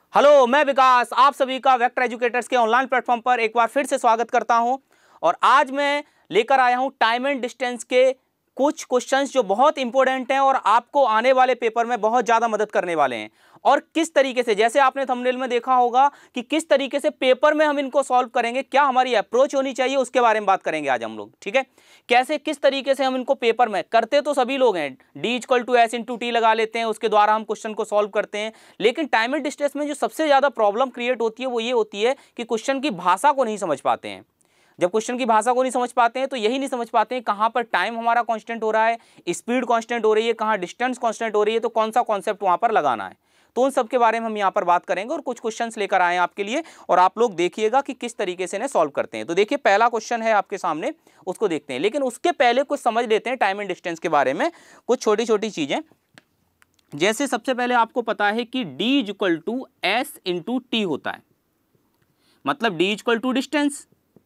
Hello, मैं विकास आप सभी का वेक्टर एजुकेटर्स के ऑनलाइन प्लेटफॉर्म पर एक बार फिर से स्वागत करता हूं। और आज मैं लेकर आया हूं टाइम एंड डिस्टेंस के कुछ क्वेश्चंस जो बहुत इंपॉर्टेंट हैं और आपको आने वाले पेपर में बहुत ज़्यादा मदद करने वाले हैं। और किस तरीके से, जैसे आपने थंबनेल में देखा होगा कि किस तरीके से पेपर में हम इनको सॉल्व करेंगे, क्या हमारी अप्रोच होनी चाहिए, उसके बारे में बात करेंगे आज हम लोग। ठीक है, कैसे किस तरीके से हम इनको पेपर में करते तो सभी लोग हैं, D=S/T लगा लेते हैं, उसके द्वारा हम क्वेश्चन को सॉल्व करते हैं। लेकिन टाइम एंड डिस्टेंस में जो सबसे ज़्यादा प्रॉब्लम क्रिएट होती है वो ये होती है कि क्वेश्चन की भाषा को नहीं समझ पाते हैं। जब क्वेश्चन की भाषा को नहीं समझ पाते हैं तो यही नहीं समझ पाते हैं कहाँ पर टाइम हमारा कांस्टेंट हो रहा है, स्पीड कांस्टेंट हो रही है, कहाँ डिस्टेंस कांस्टेंट हो रही है, तो कौन सा कॉन्सेप्ट वहाँ पर लगाना है। तो उन सब के बारे में हम यहाँ पर बात करेंगे और कुछ क्वेश्चंस लेकर आए हैं आपके लिए, और आप लोग देखिएगा कि किस तरीके से इन्हें सॉल्व करते हैं। तो देखिए, पहला क्वेश्चन है आपके सामने, उसको देखते हैं। लेकिन उसके पहले कुछ समझ लेते हैं टाइम एंड डिस्टेंस के बारे में, कुछ छोटी छोटी चीजें। जैसे सबसे पहले आपको पता है कि D=S/T होता है, मतलब D= डिस्टेंस,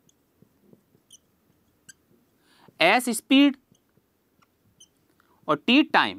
S स्पीड और T टाइम।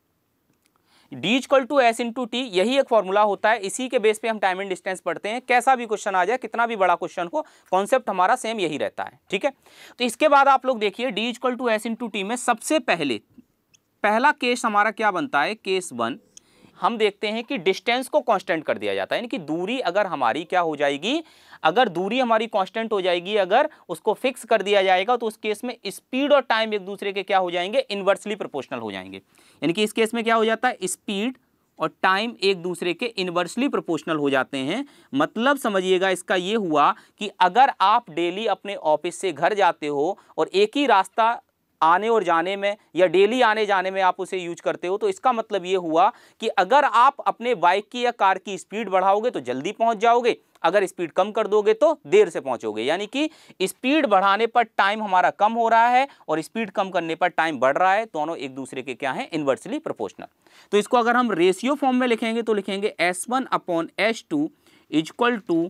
D=S/T, यही एक फॉर्मूला होता है, इसी के बेस पे हम टाइम एंड डिस्टेंस पढ़ते हैं। कैसा भी क्वेश्चन आ जाए, कितना भी बड़ा क्वेश्चन हो, कॉन्सेप्ट हमारा सेम यही रहता है। ठीक है, तो इसके बाद आप लोग देखिए D=S/T में सबसे पहला केस हमारा क्या बनता है, केस 1। हम देखते हैं कि डिस्टेंस को कांस्टेंट कर दिया जाता है, यानी कि दूरी अगर हमारी क्या हो जाएगी, अगर दूरी हमारी कांस्टेंट हो जाएगी, अगर उसको फिक्स कर दिया जाएगा, तो उस केस में स्पीड और टाइम एक दूसरे के क्या हो जाएंगे, इनवर्सली प्रोपोर्शनल हो जाएंगे। यानी कि इस केस में क्या हो जाता है, स्पीड और टाइम एक दूसरे के इनवर्सली प्रोपोर्शनल हो जाते हैं। मतलब समझिएगा, इसका ये हुआ कि अगर आप डेली अपने ऑफिस से घर जाते हो और एक ही रास्ता आने और जाने में, या डेली आने जाने में आप उसे यूज करते हो, तो इसका मतलब ये हुआ कि अगर आप अपने बाइक की या कार की स्पीड बढ़ाओगे तो जल्दी पहुंच जाओगे, अगर स्पीड कम कर दोगे तो देर से पहुंचोगे। यानी कि स्पीड बढ़ाने पर टाइम हमारा कम हो रहा है और स्पीड कम करने पर टाइम बढ़ रहा है, दोनों एक दूसरे के क्या है, इनवर्सली प्रोपोर्शनल। तो इसको अगर हम रेशियो फॉर्म में लिखेंगे तो लिखेंगे S1/S2 =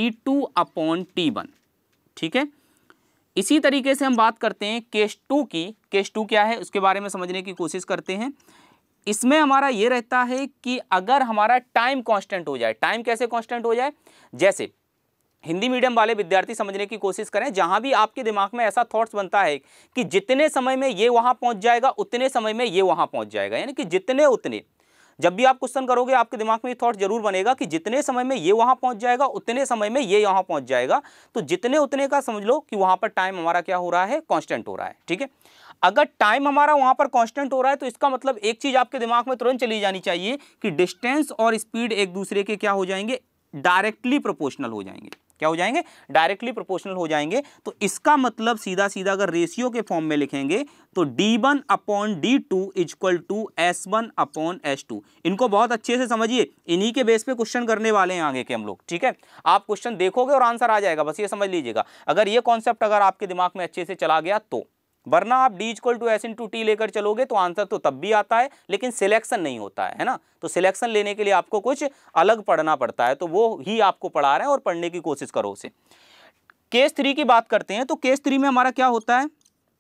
T2/T1। ठीक है, इसी तरीके से हम बात करते हैं केस 2 की। केस 2 क्या है, उसके बारे में समझने की कोशिश करते हैं। इसमें हमारा ये रहता है कि अगर हमारा टाइम कांस्टेंट हो जाए। टाइम कैसे कांस्टेंट हो जाए, जैसे हिंदी मीडियम वाले विद्यार्थी समझने की कोशिश करें, जहां भी आपके दिमाग में ऐसा थॉट्स बनता है कि जितने समय में ये वहां पहुंच जाएगा उतने समय में ये वहां पहुंच जाएगा, यानी कि जितने उतने, जब भी आप क्वेश्चन करोगे आपके दिमाग में ये थॉट जरूर बनेगा कि जितने समय में ये वहां पहुंच जाएगा उतने समय में ये यहां पहुंच जाएगा। तो जितने उतने का समझ लो कि वहां पर टाइम हमारा क्या हो रहा है, कांस्टेंट हो रहा है। ठीक है, अगर टाइम हमारा वहां पर कांस्टेंट हो रहा है तो इसका मतलब एक चीज आपके दिमाग में तुरंत चली जानी चाहिए कि डिस्टेंस और स्पीड एक दूसरे के क्या हो जाएंगे, डायरेक्टली प्रोपोर्शनल हो जाएंगे। क्या हो जाएंगे, डायरेक्टली प्रोपोर्शनल हो जाएंगे। तो इसका मतलब सीधा सीधा अगर रेशियो के फॉर्म में लिखेंगे तो D1/D2 = S1/S2। इनको बहुत अच्छे से समझिए, इन्हीं के बेस पे क्वेश्चन करने वाले हैं आगे के हम लोग। ठीक है, आप क्वेश्चन देखोगे और आंसर आ जाएगा, बस ये समझ लीजिएगा। अगर ये कॉन्सेप्ट अगर आपके दिमाग में अच्छे से चला गया तो, वरना आप D=S/T लेकर चलोगे तो आंसर तो तब भी आता है लेकिन सिलेक्शन नहीं होता है ना। तो सिलेक्शन लेने के लिए आपको कुछ अलग पढ़ना पड़ता है, तो वो ही आपको पढ़ा रहे हैं और पढ़ने की कोशिश करो उसे। केस 3 की बात करते हैं। तो केस 3 में हमारा क्या होता है,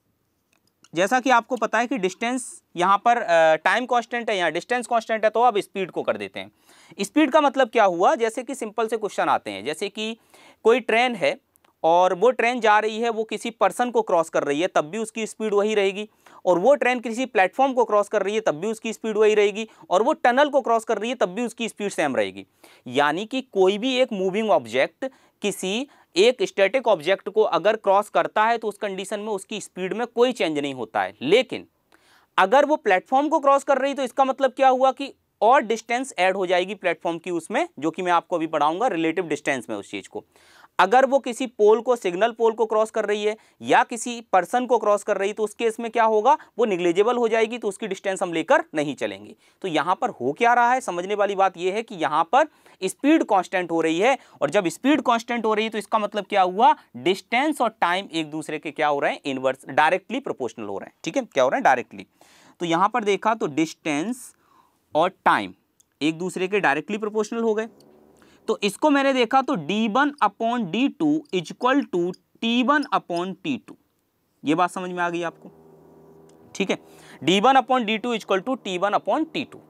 जैसा कि आपको पता है कि डिस्टेंस यहाँ पर टाइम कांस्टेंट है, यहाँ डिस्टेंस कांस्टेंट है, तो अब स्पीड को कर देते हैं। स्पीड का मतलब क्या हुआ, जैसे कि सिंपल से क्वेश्चन आते हैं, जैसे कि कोई ट्रेन है और वो ट्रेन जा रही है, वो किसी पर्सन को क्रॉस कर रही है, तब भी उसकी स्पीड वही रहेगी। और वो ट्रेन किसी प्लेटफॉर्म को क्रॉस कर रही है, तब भी उसकी स्पीड वही रहेगी। और वो टनल को क्रॉस कर रही है, तब भी उसकी स्पीड सेम रहेगी। यानी कि कोई भी एक मूविंग ऑब्जेक्ट किसी एक स्टैटिक ऑब्जेक्ट को अगर क्रॉस करता है तो उस कंडीशन में उसकी स्पीड में कोई चेंज नहीं होता है। लेकिन अगर वो प्लेटफॉर्म को क्रॉस कर रही तो इसका मतलब क्या हुआ कि और डिस्टेंस ऐड हो जाएगी प्लेटफॉर्म की उसमें, जो कि मैं आपको अभी पढ़ाऊंगा रिलेटिव डिस्टेंस में उस चीज को। अगर वो किसी पोल को, सिग्नल पोल को क्रॉस कर रही है या किसी पर्सन को क्रॉस कर रही है तो उस केस में क्या होगा, वो निग्लेजेबल हो जाएगी, तो उसकी डिस्टेंस हम लेकर नहीं चलेंगे। तो यहां पर हो क्या रहा है, समझने वाली बात यह है कि यहां पर स्पीड कांस्टेंट हो रही है, और जब स्पीड कांस्टेंट हो रही है तो इसका मतलब क्या हुआ, डिस्टेंस और टाइम एक दूसरे के क्या हो रहे हैं, इनवर्स, डायरेक्टली प्रोपोर्शनल हो रहे हैं। ठीक है, क्या हो रहे हैं, डायरेक्टली। तो यहां पर देखा तो डिस्टेंस और टाइम एक दूसरे के डायरेक्टली प्रोपोर्शनल हो गए। तो इसको मैंने देखा तो D1/D2 = T1/T2। ये बात समझ में आ गई आपको। ठीक है, D1/D2 = T1/T2।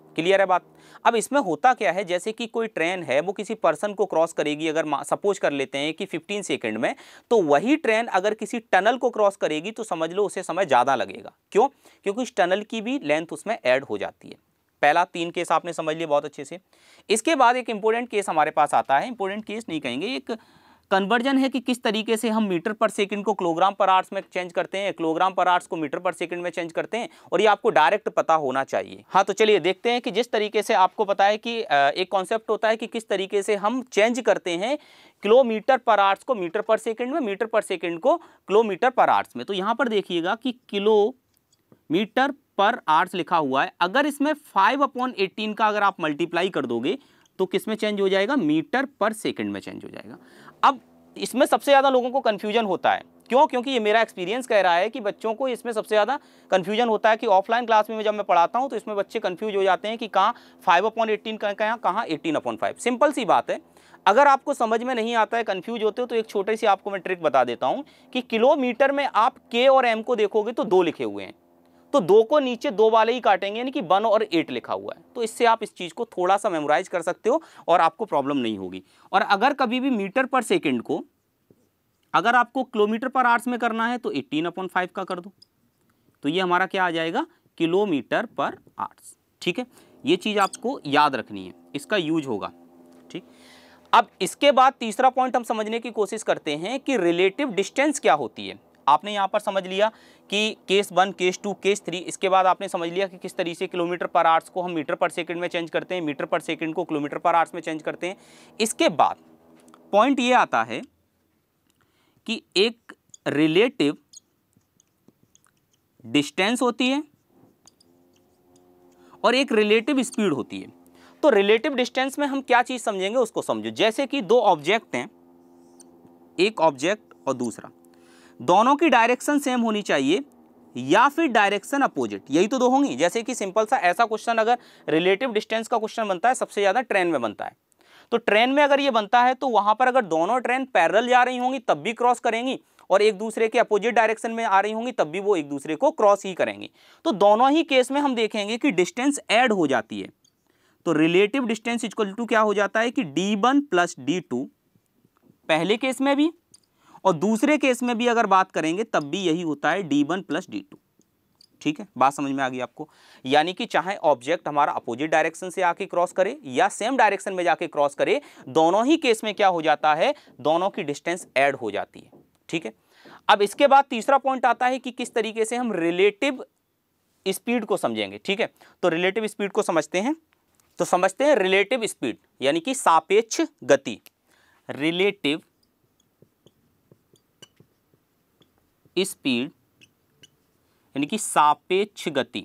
क्लियर है बात। अब इसमें होता क्या है, जैसे कि कोई ट्रेन है वो किसी पर्सन को क्रॉस करेगी, अगर सपोज कर लेते हैं कि 15 सेकंड में, तो वही ट्रेन अगर किसी टनल को क्रॉस करेगी तो समझ लो उसे समय ज़्यादा लगेगा। क्यों? क्योंकि उस टनल की भी लेंथ उसमें ऐड हो जाती है। पहला 3 केस आपने समझ लिए बहुत अच्छे से। इसके बाद एक इंपॉर्टेंट केस हमारे पास आता है, इंपॉर्टेंट केस नहीं कहेंगे, एक कन्वर्जन है कि किस तरीके से हम मीटर पर सेकंड को किलोग्राम पर आवर्स में चेंज करते हैं, किलोग्राम पर आवर्स को मीटर पर सेकंड में चेंज करते हैं, और ये आपको डायरेक्ट पता होना चाहिए। हाँ, तो चलिए देखते हैं कि जिस तरीके से आपको पता है कि एक कॉन्सेप्ट होता है कि किस तरीके से हम चेंज करते हैं किलोमीटर पर आवर्स को मीटर पर सेकंड में, मीटर पर सेकंड को किलोमीटर पर आवर्स में। तो यहाँ पर देखिएगा कि किलोमीटर पर आवर्स लिखा हुआ है, अगर इसमें 5/18 का अगर आप मल्टीप्लाई कर दोगे तो किस में चेंज हो जाएगा? मीटर पर सेकंड में चेंज हो जाएगा। अब इसमें सबसे ज़्यादा लोगों को कन्फ्यूजन होता है। क्यों? क्योंकि ये मेरा एक्सपीरियंस कह रहा है कि बच्चों को इसमें सबसे ज़्यादा कन्फ्यूजन होता है कि ऑफलाइन क्लास में जब मैं पढ़ाता हूँ तो इसमें बच्चे कन्फ्यूज हो जाते हैं कि कहाँ 5/18 कहाँ 18/5। सिंपल सी बात है, अगर आपको समझ में नहीं आता है, कन्फ्यूज होते हो, तो एक छोटी सी आपको मैं ट्रिक बता देता हूँ कि किलोमीटर में आप के और एम को देखोगे तो 2 लिखे हुए हैं, तो 2 को नीचे 2 वाले ही काटेंगे, यानी कि 1 और 8 लिखा हुआ है। तो इससे आप इस चीज़ को थोड़ा सा मेमोराइज कर सकते हो और आपको प्रॉब्लम नहीं होगी। और अगर कभी भी मीटर पर सेकंड को अगर आपको किलोमीटर पर आवर्स में करना है तो 18/5 का कर दो, तो ये हमारा क्या आ जाएगा? Kilometre per hours. ठीक है, ये चीज़ आपको याद रखनी है, इसका यूज होगा। ठीक, अब इसके बाद तीसरा पॉइंट हम समझने की कोशिश करते हैं कि रिलेटिव डिस्टेंस क्या होती है। आपने यहाँ पर समझ लिया कि केस 1, केस 2, केस 3, इसके बाद आपने समझ लिया कि किस तरीके से किलोमीटर पर आवर्स को हम मीटर पर सेकंड में चेंज करते हैं, मीटर पर सेकंड को किलोमीटर पर आवर्स में चेंज करते हैं। इसके बाद पॉइंट ये आता है कि एक रिलेटिव डिस्टेंस होती है और एक रिलेटिव स्पीड होती है। तो रिलेटिव डिस्टेंस में हम क्या चीज समझेंगे उसको समझो। जैसे कि 2 ऑब्जेक्ट हैं, एक ऑब्जेक्ट और दूसरा, दोनों की डायरेक्शन सेम होनी चाहिए या फिर डायरेक्शन अपोजिट, यही तो 2 होंगी। जैसे कि सिंपल सा ऐसा क्वेश्चन अगर रिलेटिव डिस्टेंस का क्वेश्चन बनता है, सबसे ज्यादा ट्रेन में बनता है। तो ट्रेन में अगर ये बनता है तो वहां पर अगर दोनों ट्रेन पैरेलल जा रही होंगी तब भी क्रॉस करेंगी, और एक दूसरे के अपोजिट डायरेक्शन में आ रही होंगी तब भी वो एक दूसरे को क्रॉस ही करेंगी। तो दोनों ही केस में हम देखेंगे कि डिस्टेंस ऐड हो जाती है। तो रिलेटिव डिस्टेंस इक्वल टू क्या हो जाता है कि d1 + d2, पहले केस में भी और दूसरे केस में भी अगर बात करेंगे तब भी यही होता है d1 + d2। ठीक है, बात समझ में आ गई आपको? यानी कि चाहे ऑब्जेक्ट हमारा अपोजिट डायरेक्शन से आके क्रॉस करे या सेम डायरेक्शन में जाके क्रॉस करे, दोनों ही केस में क्या हो जाता है? दोनों की डिस्टेंस ऐड हो जाती है। ठीक है, अब इसके बाद तीसरा पॉइंट आता है कि किस तरीके से हम रिलेटिव स्पीड को समझेंगे। ठीक है, तो रिलेटिव स्पीड को समझते हैं। तो समझते हैं रिलेटिव स्पीड यानी कि सापेक्ष गति। रिलेटिव स्पीड यानी कि सापेक्ष गति,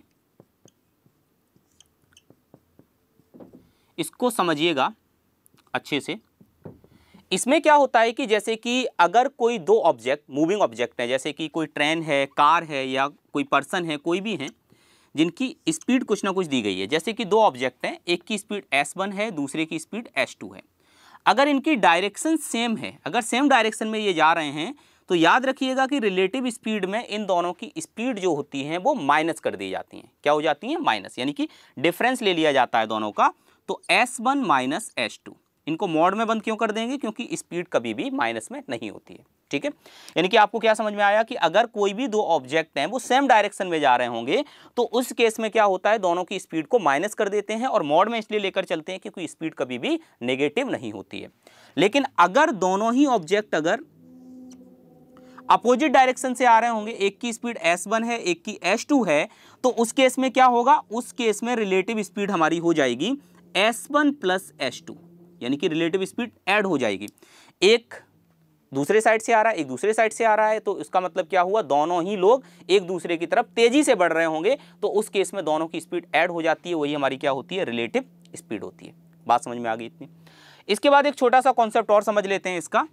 इसको समझिएगा अच्छे से। इसमें क्या होता है कि जैसे कि अगर कोई 2 ऑब्जेक्ट मूविंग ऑब्जेक्ट है, जैसे कि कोई ट्रेन है, कार है या कोई पर्सन है, कोई भी है, जिनकी स्पीड कुछ ना कुछ दी गई है। जैसे कि 2 ऑब्जेक्ट हैं, एक की स्पीड s1 है, दूसरे की स्पीड s2 है। अगर इनकी डायरेक्शन सेम है, अगर सेम डायरेक्शन में ये जा रहे हैं, तो याद रखिएगा कि रिलेटिव स्पीड में इन दोनों की स्पीड जो होती है वो माइनस कर दी जाती हैं। क्या हो जाती हैं? माइनस, यानी कि डिफरेंस ले लिया जाता है दोनों का। तो s1 - s2, इनको मॉड में बंद क्यों कर देंगे? क्योंकि स्पीड कभी भी माइनस में नहीं होती है। ठीक है, यानी कि आपको क्या समझ में आया कि अगर कोई भी 2 ऑब्जेक्ट हैं वो सेम डायरेक्शन में जा रहे होंगे तो उस केस में क्या होता है? दोनों की स्पीड को माइनस कर देते हैं, और मॉड में इसलिए लेकर चलते हैं क्योंकि स्पीड कभी भी नेगेटिव नहीं होती है। लेकिन अगर दोनों ही ऑब्जेक्ट अगर अपोजिट डायरेक्शन से आ रहे होंगे, एक की स्पीड s1 है, एक की s2 है, तो उस केस में क्या होगा? उस केस में रिलेटिव स्पीड हमारी हो जाएगी s1 + s2, यानी कि रिलेटिव स्पीड ऐड हो जाएगी। एक दूसरे साइड से आ रहा है, एक दूसरे साइड से आ रहा है, तो इसका मतलब क्या हुआ? दोनों ही लोग एक दूसरे की तरफ तेजी से बढ़ रहे होंगे, तो उस केस में दोनों की स्पीड ऐड हो जाती है। वही हमारी क्या होती है? रिलेटिव स्पीड होती है। बात समझ में आ गई इतनी? इसके बाद एक छोटा सा कॉन्सेप्ट और समझ लेते हैं इसका।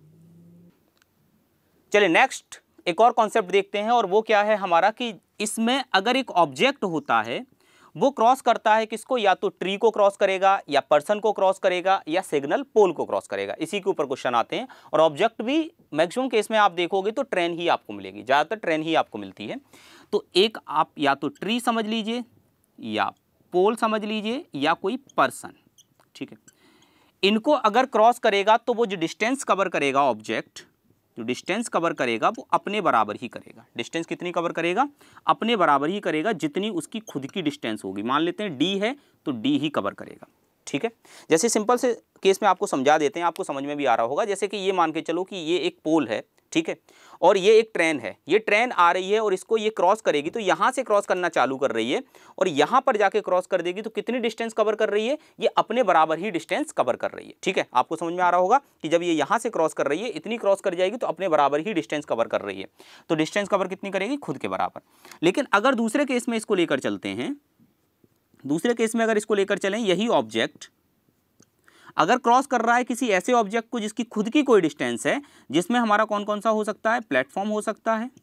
चलिए नेक्स्ट एक और कॉन्सेप्ट देखते हैं, और वो क्या है हमारा कि इसमें अगर एक ऑब्जेक्ट होता है वो क्रॉस करता है किसको? या तो ट्री को क्रॉस करेगा, या पर्सन को क्रॉस करेगा, या सिग्नल पोल को क्रॉस करेगा। इसी के ऊपर क्वेश्चन आते हैं, और ऑब्जेक्ट भी मैक्सिमम केस में आप देखोगे तो ट्रेन ही आपको मिलेगी, ज़्यादातर ट्रेन ही आपको मिलती है। तो एक आप या तो ट्री समझ लीजिए या पोल समझ लीजिए या कोई पर्सन, ठीक है, इनको अगर क्रॉस करेगा तो वो जो डिस्टेंस कवर करेगा ऑब्जेक्ट, जो डिस्टेंस कवर करेगा वो अपने बराबर ही करेगा। डिस्टेंस कितनी कवर करेगा? अपने बराबर ही करेगा जितनी उसकी खुद की डिस्टेंस होगी। मान लेते हैं डी है तो डी ही कवर करेगा, ठीक है। जैसे सिंपल से केस में आपको समझा देते हैं, आपको समझ में भी आ रहा होगा। जैसे कि ये मान के चलो कि ये एक पोल है, ठीक है, और ये एक ट्रेन है। ये ट्रेन आ रही है और इसको ये क्रॉस करेगी तो यहाँ से क्रॉस करना चालू कर रही है और यहाँ पर जाके क्रॉस कर देगी तो कितनी डिस्टेंस कवर कर रही है? ये अपने बराबर ही डिस्टेंस कवर कर रही है, ठीक है। आपको समझ में आ रहा होगा कि जब ये यहाँ से क्रॉस कर रही है, इतनी क्रॉस कर जाएगी तो अपने बराबर ही डिस्टेंस कवर कर रही है। तो डिस्टेंस कवर कितनी करेगी? खुद के बराबर। लेकिन अगर दूसरे केस में इसको लेकर चलते हैं, दूसरे केस में अगर इसको लेकर चलें, यही ऑब्जेक्ट अगर क्रॉस कर रहा है किसी ऐसे ऑब्जेक्ट को जिसकी खुद की कोई डिस्टेंस है, जिसमें हमारा कौन कौन सा हो सकता है? प्लेटफॉर्म हो सकता है,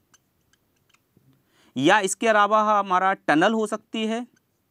या इसके अलावा हमारा टनल हो सकती है,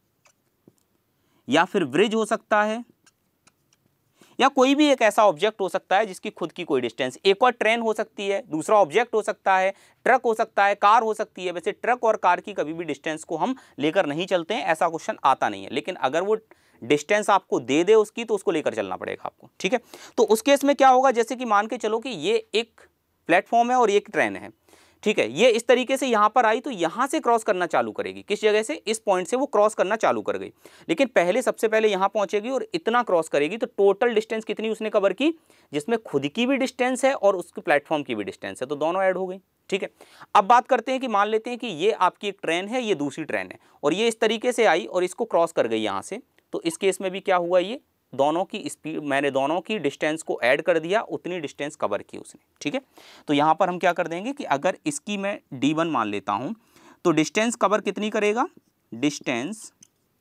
या फिर ब्रिज हो सकता है, या कोई भी एक ऐसा ऑब्जेक्ट हो सकता है जिसकी खुद की कोई डिस्टेंस। एक और ट्रेन हो सकती है, दूसरा ऑब्जेक्ट हो सकता है, ट्रक हो सकता है, कार हो सकती है। वैसे ट्रक और कार की कभी भी डिस्टेंस को हम लेकर नहीं चलते हैं, ऐसा क्वेश्चन आता नहीं है। लेकिन अगर वो डिस्टेंस आपको दे दे उसकी, तो उसको लेकर चलना पड़ेगा आपको, ठीक है। तो उस केस में क्या होगा? जैसे कि मान के चलो कि ये एक प्लेटफॉर्म है और एक ट्रेन है, ठीक है। ये इस तरीके से यहाँ पर आई तो यहाँ से क्रॉस करना चालू करेगी। किस जगह से? इस पॉइंट से वो क्रॉस करना चालू कर गई। लेकिन पहले सबसे पहले यहाँ पहुँचेगी और इतना क्रॉस करेगी तो टोटल डिस्टेंस कितनी उसने कवर की? जिसमें खुद की भी डिस्टेंस है और उसके प्लेटफॉर्म की भी डिस्टेंस है, तो दोनों ऐड हो गई, ठीक है। अब बात करते हैं कि मान लेते हैं कि ये आपकी एक ट्रेन है, ये दूसरी ट्रेन है, और ये इस तरीके से आई और इसको क्रॉस कर गई यहाँ से। तो इस केस में भी क्या हुआ? ये दोनों की स्पीड, मैंने दोनों की डिस्टेंस को ऐड कर दिया, उतनी डिस्टेंस कवर की उसने, ठीक है। तो यहाँ पर हम क्या कर देंगे कि अगर इसकी मैं D1 मान लेता हूँ तो डिस्टेंस कवर कितनी करेगा? डिस्टेंस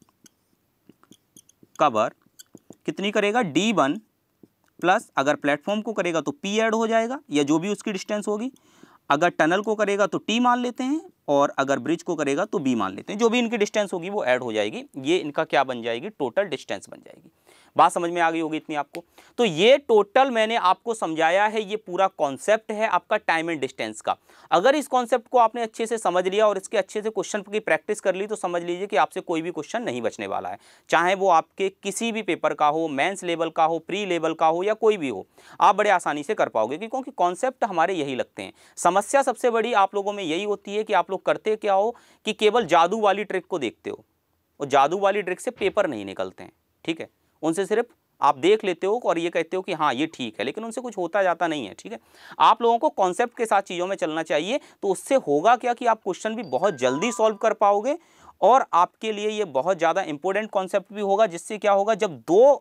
कवर कितनी करेगा? D1 प्लस अगर प्लेटफॉर्म को करेगा तो P ऐड हो जाएगा, या जो भी उसकी डिस्टेंस होगी। अगर टनल को करेगा तो T मान लेते हैं, और अगर ब्रिज को करेगा तो B मान लेते हैं। जो भी इनकी डिस्टेंस होगी वो ऐड हो जाएगी। ये इनका क्या बन जाएगी? टोटल डिस्टेंस बन जाएगी। बात समझ में आ गई होगी इतनी आपको। तो ये टोटल मैंने आपको समझाया है, ये पूरा कॉन्सेप्ट है आपका टाइम एंड डिस्टेंस का। अगर इस कॉन्सेप्ट को आपने अच्छे से समझ लिया और इसके अच्छे से क्वेश्चन की प्रैक्टिस कर ली तो समझ लीजिए कि आपसे कोई भी क्वेश्चन नहीं बचने वाला है। चाहे वो आपके किसी भी पेपर का हो, मेंस लेवल का हो, प्री लेवल का हो, या कोई भी हो, आप बड़े आसानी से कर पाओगे, क्योंकि कॉन्सेप्ट हमारे यही लगते हैं। समस्या सबसे बड़ी आप लोगों में यही होती है कि आप लोग करते क्या हो कि केवल जादू वाली ट्रिक को देखते हो, और जादू वाली ट्रिक से पेपर नहीं निकलते हैं, ठीक है। उनसे सिर्फ आप देख लेते हो और ये कहते हो कि हाँ ये ठीक है, लेकिन उनसे कुछ होता जाता नहीं है, ठीक है। आप लोगों को कॉन्सेप्ट के साथ चीज़ों में चलना चाहिए। तो उससे होगा क्या कि आप क्वेश्चन भी बहुत जल्दी सॉल्व कर पाओगे, और आपके लिए ये बहुत ज़्यादा इंपॉर्टेंट कॉन्सेप्ट भी होगा। जिससे क्या होगा, जब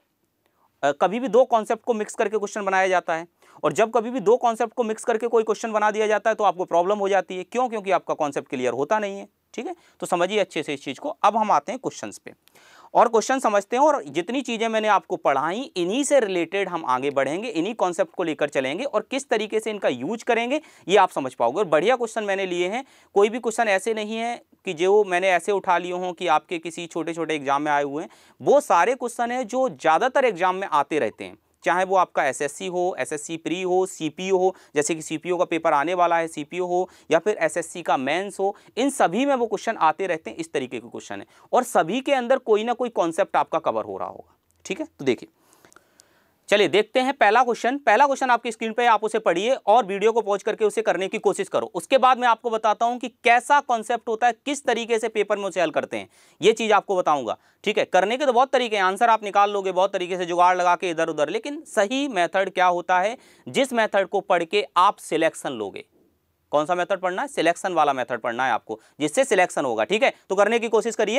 कभी भी दो कॉन्सेप्ट को मिक्स करके क्वेश्चन बनाया जाता है, और जब कभी भी दो कॉन्सेप्ट को मिक्स करके कोई क्वेश्चन बना दिया जाता है तो आपको प्रॉब्लम हो जाती है। क्यों? क्योंकि आपका कॉन्सेप्ट क्लियर होता नहीं है, ठीक है। तो समझिए अच्छे से इस चीज़ को। अब हम आते हैं क्वेश्चंस पे और क्वेश्चन समझते हैं, और जितनी चीज़ें मैंने आपको पढ़ाई इन्हीं से रिलेटेड हम आगे बढ़ेंगे, इन्हीं कॉन्सेप्ट को लेकर चलेंगे, और किस तरीके से इनका यूज करेंगे ये आप समझ पाओगे। और बढ़िया क्वेश्चन मैंने लिए हैं, कोई भी क्वेश्चन ऐसे नहीं है कि जो मैंने ऐसे उठा लिए हों कि आपके किसी छोटे छोटे एग्जाम में आए हुए हैं। वो सारे क्वेश्चन हैं जो ज़्यादातर एग्जाम में आते रहते हैं, चाहे वो आपका एसएससी हो, एसएससी प्री हो, सीपीओ हो, जैसे कि सीपीओ का पेपर आने वाला है, सीपीओ हो, या फिर एसएससी का मेंस हो, इन सभी में वो क्वेश्चन आते रहते हैं। इस तरीके के क्वेश्चन है, और सभी के अंदर कोई ना कोई कॉन्सेप्ट आपका कवर हो रहा होगा, ठीक है। तो देखिए, चलिए देखते हैं पहला क्वेश्चन आपकी स्क्रीन पे, आप उसे पढ़िए और वीडियो को पॉज करके उसे करने की कोशिश करो। उसके बाद मैं आपको बताता हूं कि कैसा कॉन्सेप्ट होता है, किस तरीके से पेपर में उसे हल करते हैं, ये चीज आपको बताऊंगा, ठीक है। करने के तो बहुत तरीके हैं, आंसर आप निकाल लोगे बहुत तरीके से, जुगाड़ लगा के इधर उधर, लेकिन सही मेथड क्या होता है, जिस मेथड को पढ़ के आप सिलेक्शन लोगे। कौन सा मेथड पढ़ना है? सिलेक्शन वाला मेथड पढ़ना है आपको, जिससे सिलेक्शन होगा, ठीक है। तो करने की कोशिश करिए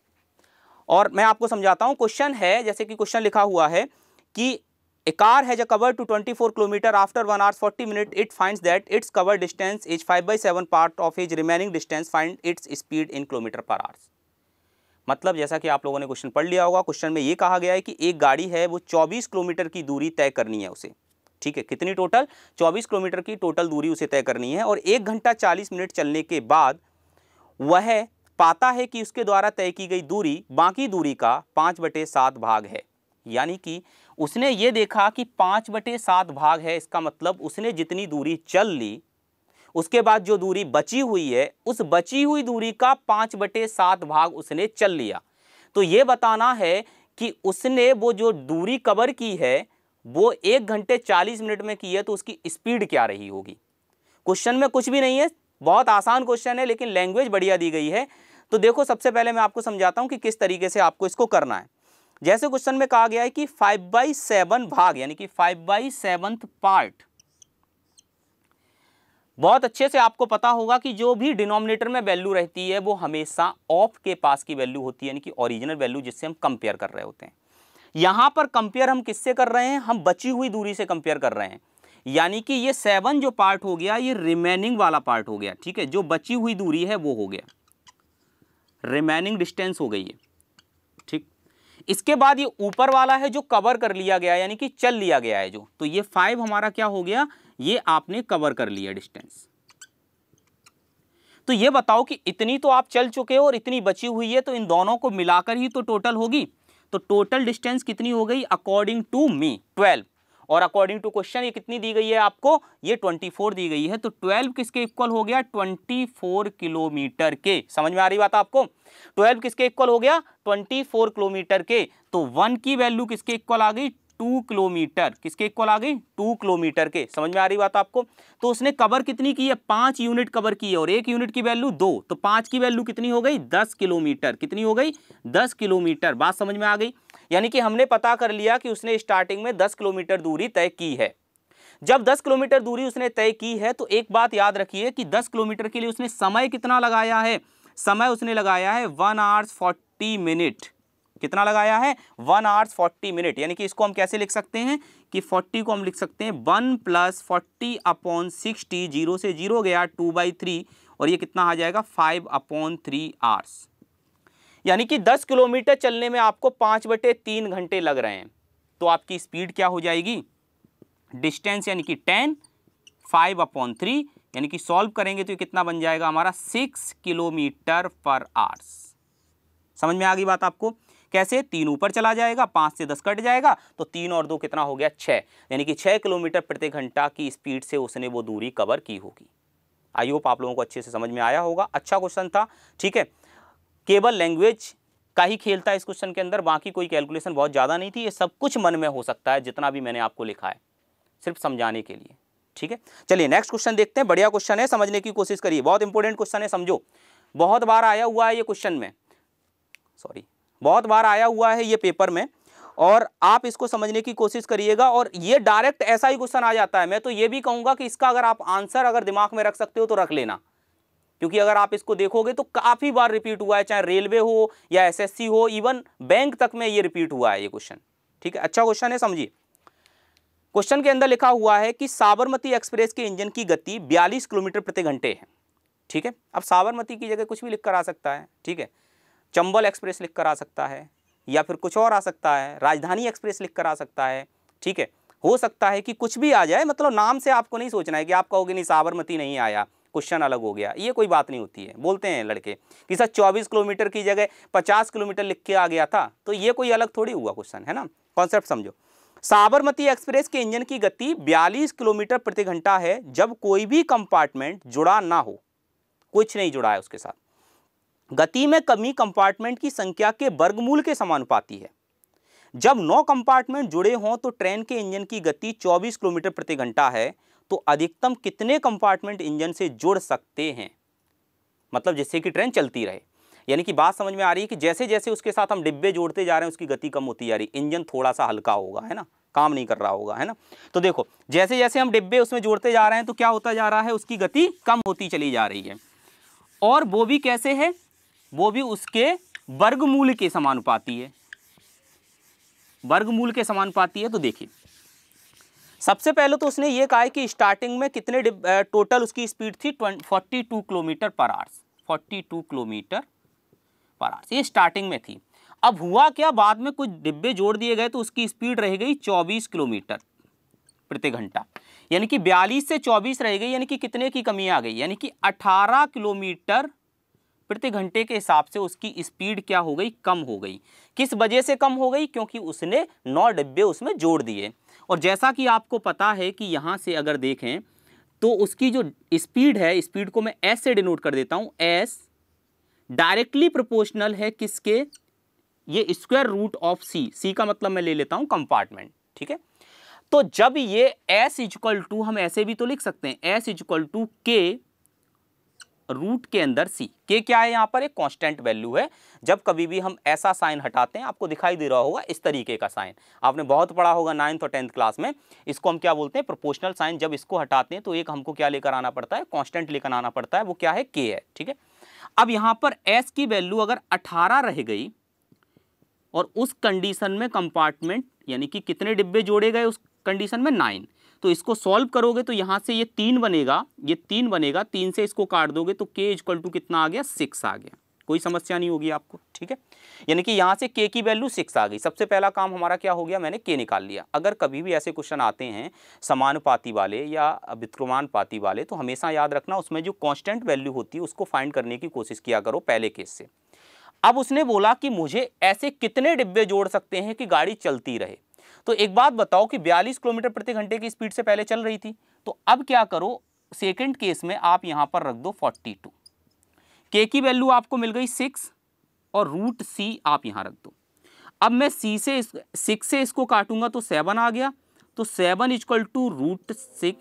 और मैं आपको समझाता हूं। क्वेश्चन है, जैसे कि क्वेश्चन लिखा हुआ है कि a car has a cover to 24 km. After 1 hour 40 minutes, it finds that its cover distance is 5/7 part of its remaining distance. Find its speed in km/h. मतलब जैसा कि आप लोगों ने क्वेश्चन पढ़ लिया होगा, क्वेश्चन में ये कहा गया है कि एक गाड़ी है, वो 24 किलोमीटर की दूरी तय करनी है उसे, ठीक है। कितनी टोटल? 24 किलोमीटर की टोटल दूरी उसे तय करनी है, और 1 घंटा 40 मिनट चलने के बाद वह पाता है कि उसके द्वारा तय की गई दूरी बाकी दूरी का 5/7 भाग है। यानी कि उसने ये देखा कि 5/7 भाग है, इसका मतलब उसने जितनी दूरी चल ली, उसके बाद जो दूरी बची हुई है, उस बची हुई दूरी का 5/7 भाग उसने चल लिया। तो ये बताना है कि उसने वो जो दूरी कवर की है वो 1 घंटे 40 मिनट में की है, तो उसकी स्पीड क्या रही होगी। क्वेश्चन में कुछ भी नहीं है, बहुत आसान क्वेश्चन है, लेकिन लैंग्वेज बढ़िया दी गई है। तो देखो सबसे पहले मैं आपको समझाता हूं कि किस तरीके से आपको इसको करना है। जैसे क्वेश्चन में कहा गया है कि 5/7 भाग यानी कि 5/7 पार्ट, बहुत अच्छे से आपको पता होगा कि जो भी डिनोमिनेटर में वैल्यू रहती है वो हमेशा ऑफ के पास की वैल्यू होती है, यानी कि ओरिजिनल वैल्यू जिससे हम कंपेयर कर रहे होते हैं। यहां पर कंपेयर हम किससे कर रहे हैं, हम बची हुई दूरी से कंपेयर कर रहे हैं, यानी कि ये 7 जो पार्ट हो गया ये रिमेनिंग वाला पार्ट हो गया, ठीक है, जो बची हुई दूरी है वो हो गया, रिमेनिंग डिस्टेंस हो गई है, ठीक। इसके बाद ये ऊपर वाला है जो कवर कर लिया गया यानी कि चल लिया गया है जो, तो ये 5 हमारा क्या हो गया, ये आपने कवर कर लिया डिस्टेंस। तो ये बताओ कि इतनी तो आप चल चुके हो और इतनी बची हुई है, तो इन दोनों को मिलाकर ही तो टोटल होगी। तो टोटल डिस्टेंस कितनी हो गई, अकॉर्डिंग टू मी 12, और अकॉर्डिंग टू क्वेश्चन ये कितनी दी गई है आपको, ये 24 दी गई है। तो 12 किसके इक्वल हो गया, 24 किलोमीटर के। समझ में आ रही बात आपको, 12 किसके इक्वल हो गया, 24 किलोमीटर के। तो 1 की वैल्यू किसके इक्वल आ गई, 2 किलोमीटर, किसके इक्वल आ गई, 2 किलोमीटर के। समझ में आ रही बात आपको। तो उसने कवर कितनी की है, 5 यूनिट कवर की है, और 1 यूनिट की वैल्यू 2, तो 5 की वैल्यू कितनी हो गई, 10 किलोमीटर। कितनी हो गई, 10 किलोमीटर। बात समझ में आ गई। यानी कि हमने पता कर लिया कि उसने स्टार्टिंग में 10 किलोमीटर दूरी तय की है। जब 10 किलोमीटर दूरी उसने तय की है तो एक बात याद रखिए कि 10 किलोमीटर के लिए उसने समय कितना लगाया है, समय उसने लगाया है 1 आवर्स 40 मिनट। कितना लगाया है, 1 आवर्स 40 मिनट। यानी कि इसको हम कैसे लिख सकते हैं कि 40 को हम लिख सकते हैं 1 + 40/60, 0 से 0 गया 2/3, और ये कितना आ जाएगा 5/3 आवर्स। यानी कि 10 किलोमीटर चलने में आपको 5/3 घंटे लग रहे हैं। तो आपकी स्पीड क्या हो जाएगी, डिस्टेंस यानी कि 10, 5/3, यानी कि सॉल्व करेंगे तो ये कितना बन जाएगा हमारा 6 किलोमीटर पर आवर्स। समझ में आ गई बात आपको। कैसे, 3 ऊपर चला जाएगा, 5 से 10 कट जाएगा, तो 3 और 2 कितना हो गया 6, यानी कि 6 किलोमीटर प्रति घंटा की स्पीड से उसने वो दूरी कवर की होगी। आई होप आप लोगों को अच्छे से समझ में आया होगा। अच्छा क्वेश्चन था, ठीक है। केवल लैंग्वेज का ही खेल था इस क्वेश्चन के अंदर, बाकी कोई कैलकुलेशन बहुत ज़्यादा नहीं थी। ये सब कुछ मन में हो सकता है जितना भी मैंने आपको लिखा है, सिर्फ समझाने के लिए, ठीक है। चलिए नेक्स्ट क्वेश्चन देखते हैं। बढ़िया क्वेश्चन है, समझने की कोशिश करिए, बहुत इंपॉर्टेंट क्वेश्चन है, समझो। बहुत बार आया हुआ है ये क्वेश्चन में, सॉरी, बहुत बार आया हुआ है ये पेपर में, और आप इसको समझने की कोशिश करिएगा। और ये डायरेक्ट ऐसा ही क्वेश्चन आ जाता है। मैं तो ये भी कहूँगा कि इसका अगर आप आंसर अगर दिमाग में रख सकते हो तो रख लेना, क्योंकि अगर आप इसको देखोगे तो काफ़ी बार रिपीट हुआ है, चाहे रेलवे हो या एसएससी हो, इवन बैंक तक में ये रिपीट हुआ है ये क्वेश्चन, ठीक है। अच्छा क्वेश्चन है, समझिए। क्वेश्चन के अंदर लिखा हुआ है कि साबरमती एक्सप्रेस के इंजन की गति 42 किलोमीटर प्रति घंटे है, ठीक है। अब साबरमती की जगह कुछ भी लिख कर आ सकता है, ठीक है। चंबल एक्सप्रेस लिख कर आ सकता है, या फिर कुछ और आ सकता है, राजधानी एक्सप्रेस लिख कर आ सकता है, ठीक है। हो सकता है कि कुछ भी आ जाए, मतलब नाम से आपको नहीं सोचना है कि आप कहोगे नहीं साबरमती नहीं आया, क्वेश्चन अलग हो गया, ये कोई बात नहीं होती है। बोलते हैं लड़के कि सर 24 किलोमीटर की जगह 50 किलोमीटर लिख के आ गया था, तो ये कोई अलग थोड़ी हुआ क्वेश्चन, है ना। कॉन्सेप्ट समझो। साबरमती एक्सप्रेस के इंजन की गति 42 किलोमीटर प्रति घंटा है जब कोई भी कंपार्टमेंट जुड़ा ना हो, कुछ नहीं जुड़ा है उसके साथ। गति में कमी कंपार्टमेंट की संख्या के वर्गमूल के समानुपाती है। जब 9 कंपार्टमेंट जुड़े हों तो ट्रेन के इंजन की गति 24 किलोमीटर प्रति घंटा है, तो अधिकतम कितने कंपार्टमेंट इंजन से जुड़ सकते हैं, मतलब जिससे कि ट्रेन चलती रहे। यानी कि बात समझ में आ रही है कि जैसे जैसे उसके साथ हम डिब्बे जोड़ते जा रहे हैं उसकी गति कम होती जा रही, इंजन थोड़ा सा हल्का होगा, है ना, काम नहीं कर रहा होगा, है ना। तो देखो जैसे जैसे हम डिब्बे उसमें जोड़ते जा रहे हैं तो क्या होता जा रहा है, उसकी गति कम होती चली जा रही है। और वो भी कैसे है, वो भी उसके वर्गमूल के समानुपाती है, वर्गमूल के समानुपाती है। तो देखिए सबसे पहले तो उसने ये कहा है कि स्टार्टिंग में कितने टोटल उसकी स्पीड थी 42 kilometre per hours, 42 kilometre per hours, ये स्टार्टिंग में थी। अब हुआ क्या, बाद में कुछ डिब्बे जोड़ दिए गए तो उसकी स्पीड रह गई 24 किलोमीटर प्रति घंटा, यानी कि 42 से 24 रह गई, यानी कि कितने की कमी आ गई, यानी कि 18 किलोमीटर प्रति घंटे के हिसाब से उसकी स्पीड क्या हो गई, कम हो गई। किस वजह से कम हो गई, क्योंकि उसने 9 डिब्बे उसमें जोड़ दिए। और जैसा कि आपको पता है कि यहाँ से अगर देखें तो उसकी जो स्पीड है, स्पीड को मैं एस से डिनोट कर देता हूँ, एस डायरेक्टली प्रोपोर्शनल है किसके, ये square root of C, C का मतलब मैं ले लेता हूं कंपार्टमेंट, ठीक है। तो जब ये s इक्वल टू, हम ऐसे भी तो लिख सकते हैं, s इक्वल टू के रूट के अंदर c, के क्या है, यहां पर एक कांस्टेंट वैल्यू है। जब कभी भी हम ऐसा साइन हटाते हैं, आपको दिखाई दे रहा होगा इस तरीके का साइन, आपने बहुत पढ़ा होगा 9th और 10th क्लास में, इसको हम क्या बोलते हैं, प्रोपोर्शनल साइन। जब इसको हटाते हैं तो एक हमको क्या लेकर आना पड़ता है, कांस्टेंट लेकर आना पड़ता है, वो क्या है, k है, ठीक है। अब यहां पर s की वैल्यू अगर 18 रह गई और उस कंडीशन में कंपार्टमेंट यानी कि कितने डिब्बे जोड़े गए उस कंडीशन में, 9, तो इसको सॉल्व करोगे तो यहां से ये 3 बनेगा, ये 3 बनेगा, 3 से इसको काट दोगे तो k इक्वल टू कितना आ गया, 6 आ गया। कोई समस्या नहीं होगी आपको, ठीक है। यानी कि यहां से k की वैल्यू 6 आ गई। सबसे पहला काम हमारा क्या हो गया, मैंने k निकाल लिया। अगर कभी भी ऐसे क्वेश्चन आते हैं समानुपाती वाले या व्युत्क्रमानुपाती वाले, तो हमेशा याद रखना उसमें जो कांस्टेंट वैल्यू होती है उसको फाइंड करने की कोशिश किया करो पहले केस से। अब उसने बोला कि मुझे ऐसे कितने डिब्बे जोड़ सकते हैं कि गाड़ी चलती रहे। तो एक बात बताओ कि 42 किलोमीटर प्रति घंटे की स्पीड से पहले चल रही थी, तो अब क्या करो, सेकंड केस में आप यहां पर रख दो 42, के की वैल्यू आपको मिल गई 6 और रूट सी आप यहां रख दो। अब मैं सी से 6 से इसको काटूंगा तो 7 आ गया, तो 7 equal to root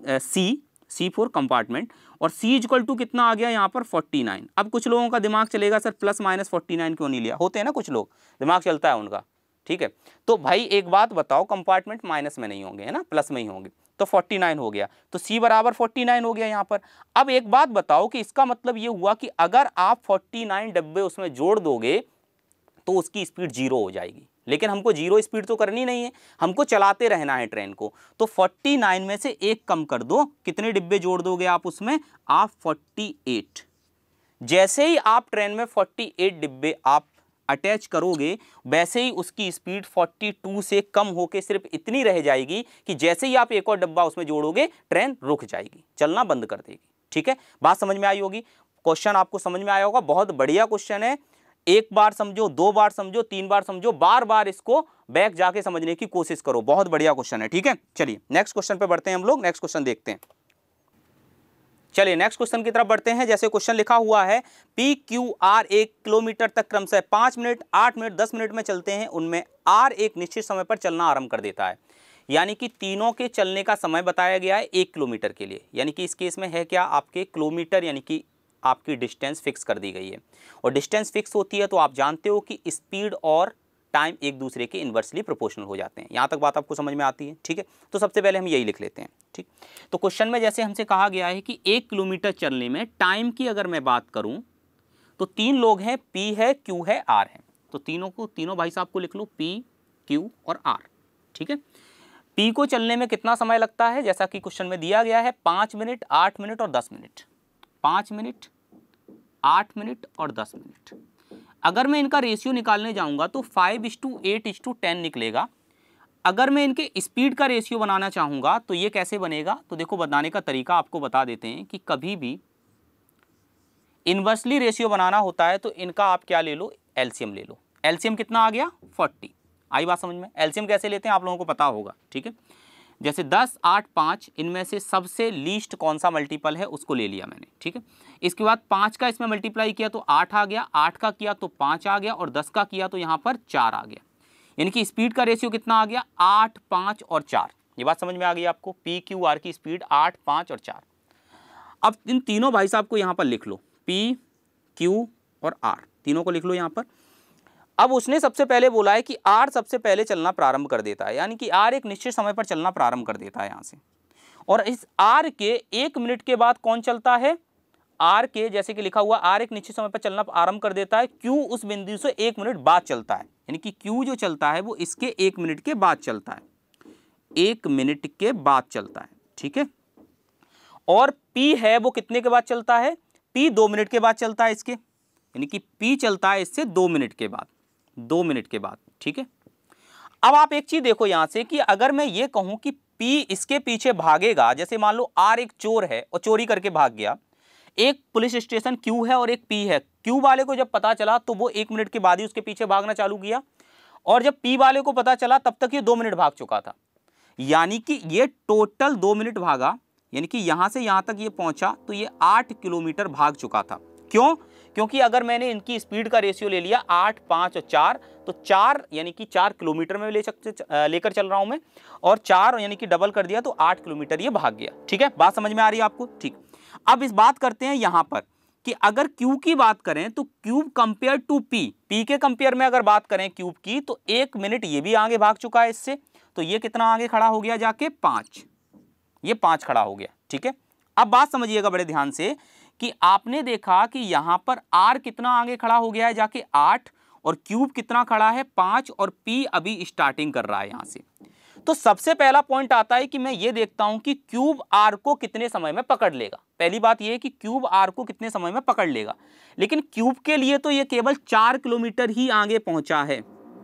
C for compartment, और c इक्वल टू कितना आ गया यहाँ पर 49। अब कुछ लोगों का दिमाग चलेगा सर प्लस माइनस 49 क्यों नहीं लिया, होते हैं ना कुछ लोग, दिमाग चलता है उनका, ठीक है। तो भाई एक बात बताओ, कंपार्टमेंट माइनस में नहीं होंगे, है ना, प्लस में ही होंगे, तो 49 हो गया, तो c बराबर 49 हो गया यहाँ पर। अब एक बात बताओ कि इसका मतलब ये हुआ कि अगर आप 49 डब्बे उसमें जोड़ दोगे तो उसकी स्पीड 0 हो जाएगी, लेकिन हमको 0 स्पीड तो करनी नहीं है, हमको चलाते रहना है ट्रेन को। तो 49 में से एक कम कर दो, कितने डिब्बे जोड़ दोगे आप उसमें, आप 48। जैसे ही आप ट्रेन में 48 डिब्बे आप अटैच करोगे, वैसे ही उसकी स्पीड 42 से कम होकर सिर्फ इतनी रह जाएगी कि जैसे ही आप एक और डब्बा उसमें जोड़ोगे ट्रेन रुक जाएगी, चलना बंद कर देगी, ठीक है। बात समझ में आई होगी, क्वेश्चन आपको समझ में आया होगा, बहुत बढ़िया क्वेश्चन है। एक बार समझो, 2 बार समझो, 3 बार समझो, बार बार इसको बैक जाके समझने की कोशिश करो, बहुत बढ़िया क्वेश्चन है, ठीक है। चलिए नेक्स्ट क्वेश्चन पे बढ़ते हैं हम लोग, नेक्स्ट क्वेश्चन देखते हैं। चलिए नेक्स्ट क्वेश्चन की तरफ बढ़ते हैं। जैसे क्वेश्चन लिखा हुआ है, पी क्यू आर 1 किलोमीटर तक क्रमशः 5 मिनट, 8 मिनट, 10 मिनट में चलते हैं, उनमें आर एक निश्चित समय पर चलना आरंभ कर देता है। यानी कि तीनों के चलने का समय बताया गया है 1 किलोमीटर के लिए, यानी कि इस केस में है क्या, आपके किलोमीटर, यानी कि आपकी डिस्टेंस फिक्स कर दी गई है, और डिस्टेंस फिक्स होती है तो आप जानते हो कि स्पीड और टाइम एक दूसरे के इन्वर्सली प्रोपोर्शनल हो जाते हैं। यहाँ तक बात आपको समझ में आती है, ठीक है। तो सबसे पहले हम यही लिख लेते हैं, ठीक। तो क्वेश्चन में जैसे हमसे कहा गया है कि 1 किलोमीटर चलने में टाइम की अगर मैं बात करूं तो 3 लोग हैं, P है, Q है, R है। तो तीनों भाई साहब को लिख लो, P, Q और R, ठीक है। P को चलने में कितना समय लगता है, जैसा कि क्वेश्चन में दिया गया है, 5 मिनट, 8 मिनट और 10 मिनट। 5 मिनट, 8 मिनट और 10 मिनट। अगर मैं इनका रेशियो निकालने जाऊंगा तो 5:8:10 निकलेगा। अगर मैं इनके स्पीड का रेशियो बनाना चाहूंगा तो ये कैसे बनेगा, तो देखो बताने का तरीका आपको बता देते हैं कि कभी भी इन्वर्सली रेशियो बनाना होता है तो इनका आप क्या ले लो, एलसीएम ले लो। एलसीएम कितना आ गया, 40। आई बात समझ में। एलसीएम कैसे लेते हैं आप लोगों को पता होगा, ठीक है। जैसे 10, 8, 5, इनमें से सबसे लीस्ट कौन सा मल्टीपल है उसको ले लिया मैंने, ठीक है। इसके बाद 5 का इसमें मल्टीप्लाई किया तो 8 आ गया, 8 का किया तो 5 आ गया, और 10 का किया तो यहाँ पर 4 आ गया। यानी कि स्पीड का रेशियो कितना आ गया, 8, 5 और 4। ये बात समझ में आ गई आपको, पी क्यू आर की स्पीड 8, 5 और 4। अब इन तीनों भाई साहब को यहाँ पर लिख लो, पी, क्यू और आर, तीनों को लिख लो यहाँ पर। अब उसने सबसे पहले बोला है कि आर सबसे पहले चलना प्रारंभ कर देता है, यानी कि आर एक निश्चित समय पर चलना प्रारंभ कर देता है यहाँ से, और इस आर के 1 मिनट के बाद कौन चलता है, आर के जैसे कि लिखा हुआ आर एक निश्चित समय पर चलना आरंभ कर देता है, क्यू उस बिंदु से 1 मिनट बाद चलता है, यानी कि क्यू जो चलता है वो इसके 1 मिनट के बाद चलता है, 1 मिनट के बाद चलता है, ठीक है। और पी है वो कितने के बाद चलता है, पी 2 मिनट के बाद चलता है इसके, यानी कि पी चलता है इससे 2 मिनट के बाद, 2 मिनट के बाद, ठीक है। अब आप एक चीज देखो यहां से कि अगर मैं ये कहूं कि पी इसके पीछे भागेगा, जैसे मान लो आर एक चोर है और चोरी करके भाग गया, एक पुलिस स्टेशन क्यू है और एक पी है। क्यू वाले को जब पता चला तो वो 1 मिनट के बाद ही उसके पीछे भागना चालू किया, और जब पी वाले को पता चला तब तक ये 2 मिनट भाग चुका था, यानी कि ये टोटल 2 मिनट भागा, यानी कि यहां से यहां तक ये पहुंचा तो ये 8 किलोमीटर भाग चुका था। क्यों? क्योंकि अगर मैंने इनकी स्पीड का रेशियो ले लिया 8, 5 और 4, तो 4 यानी कि 4 किलोमीटर में लेकर चल रहा हूं मैं, और 4 यानी कि डबल कर दिया तो 8 किलोमीटर ये भाग गया। ठीक है, बात समझ में आ रही है आपको? ठीक। अब इस बात करते हैं यहां पर कि अगर क्यू की बात करें तो क्यूब कंपेयर टू पी के कंपेयर में अगर बात करें क्यूब की, तो 1 मिनट ये भी आगे भाग चुका है इससे, तो ये कितना आगे खड़ा हो गया जाके 5, ये 5 खड़ा हो गया। ठीक है, अब बात समझिएगा बड़े ध्यान से कि आपने देखा कि यहां पर आर कितना आगे खड़ा हो गया है जाके 8, और क्यूब कितना खड़ा है 5, और पी अभी स्टार्टिंग कर रहा है यहां से। तो सबसे पहला पॉइंट आता है कि मैं ये देखता हूं कि क्यूब आर को कितने समय में पकड़ लेगा। पहली बात ये है कि क्यूब आर को कितने समय में पकड़ लेगा, लेकिन क्यूब के लिए तो ये केवल 4 किलोमीटर ही आगे पहुंचा है।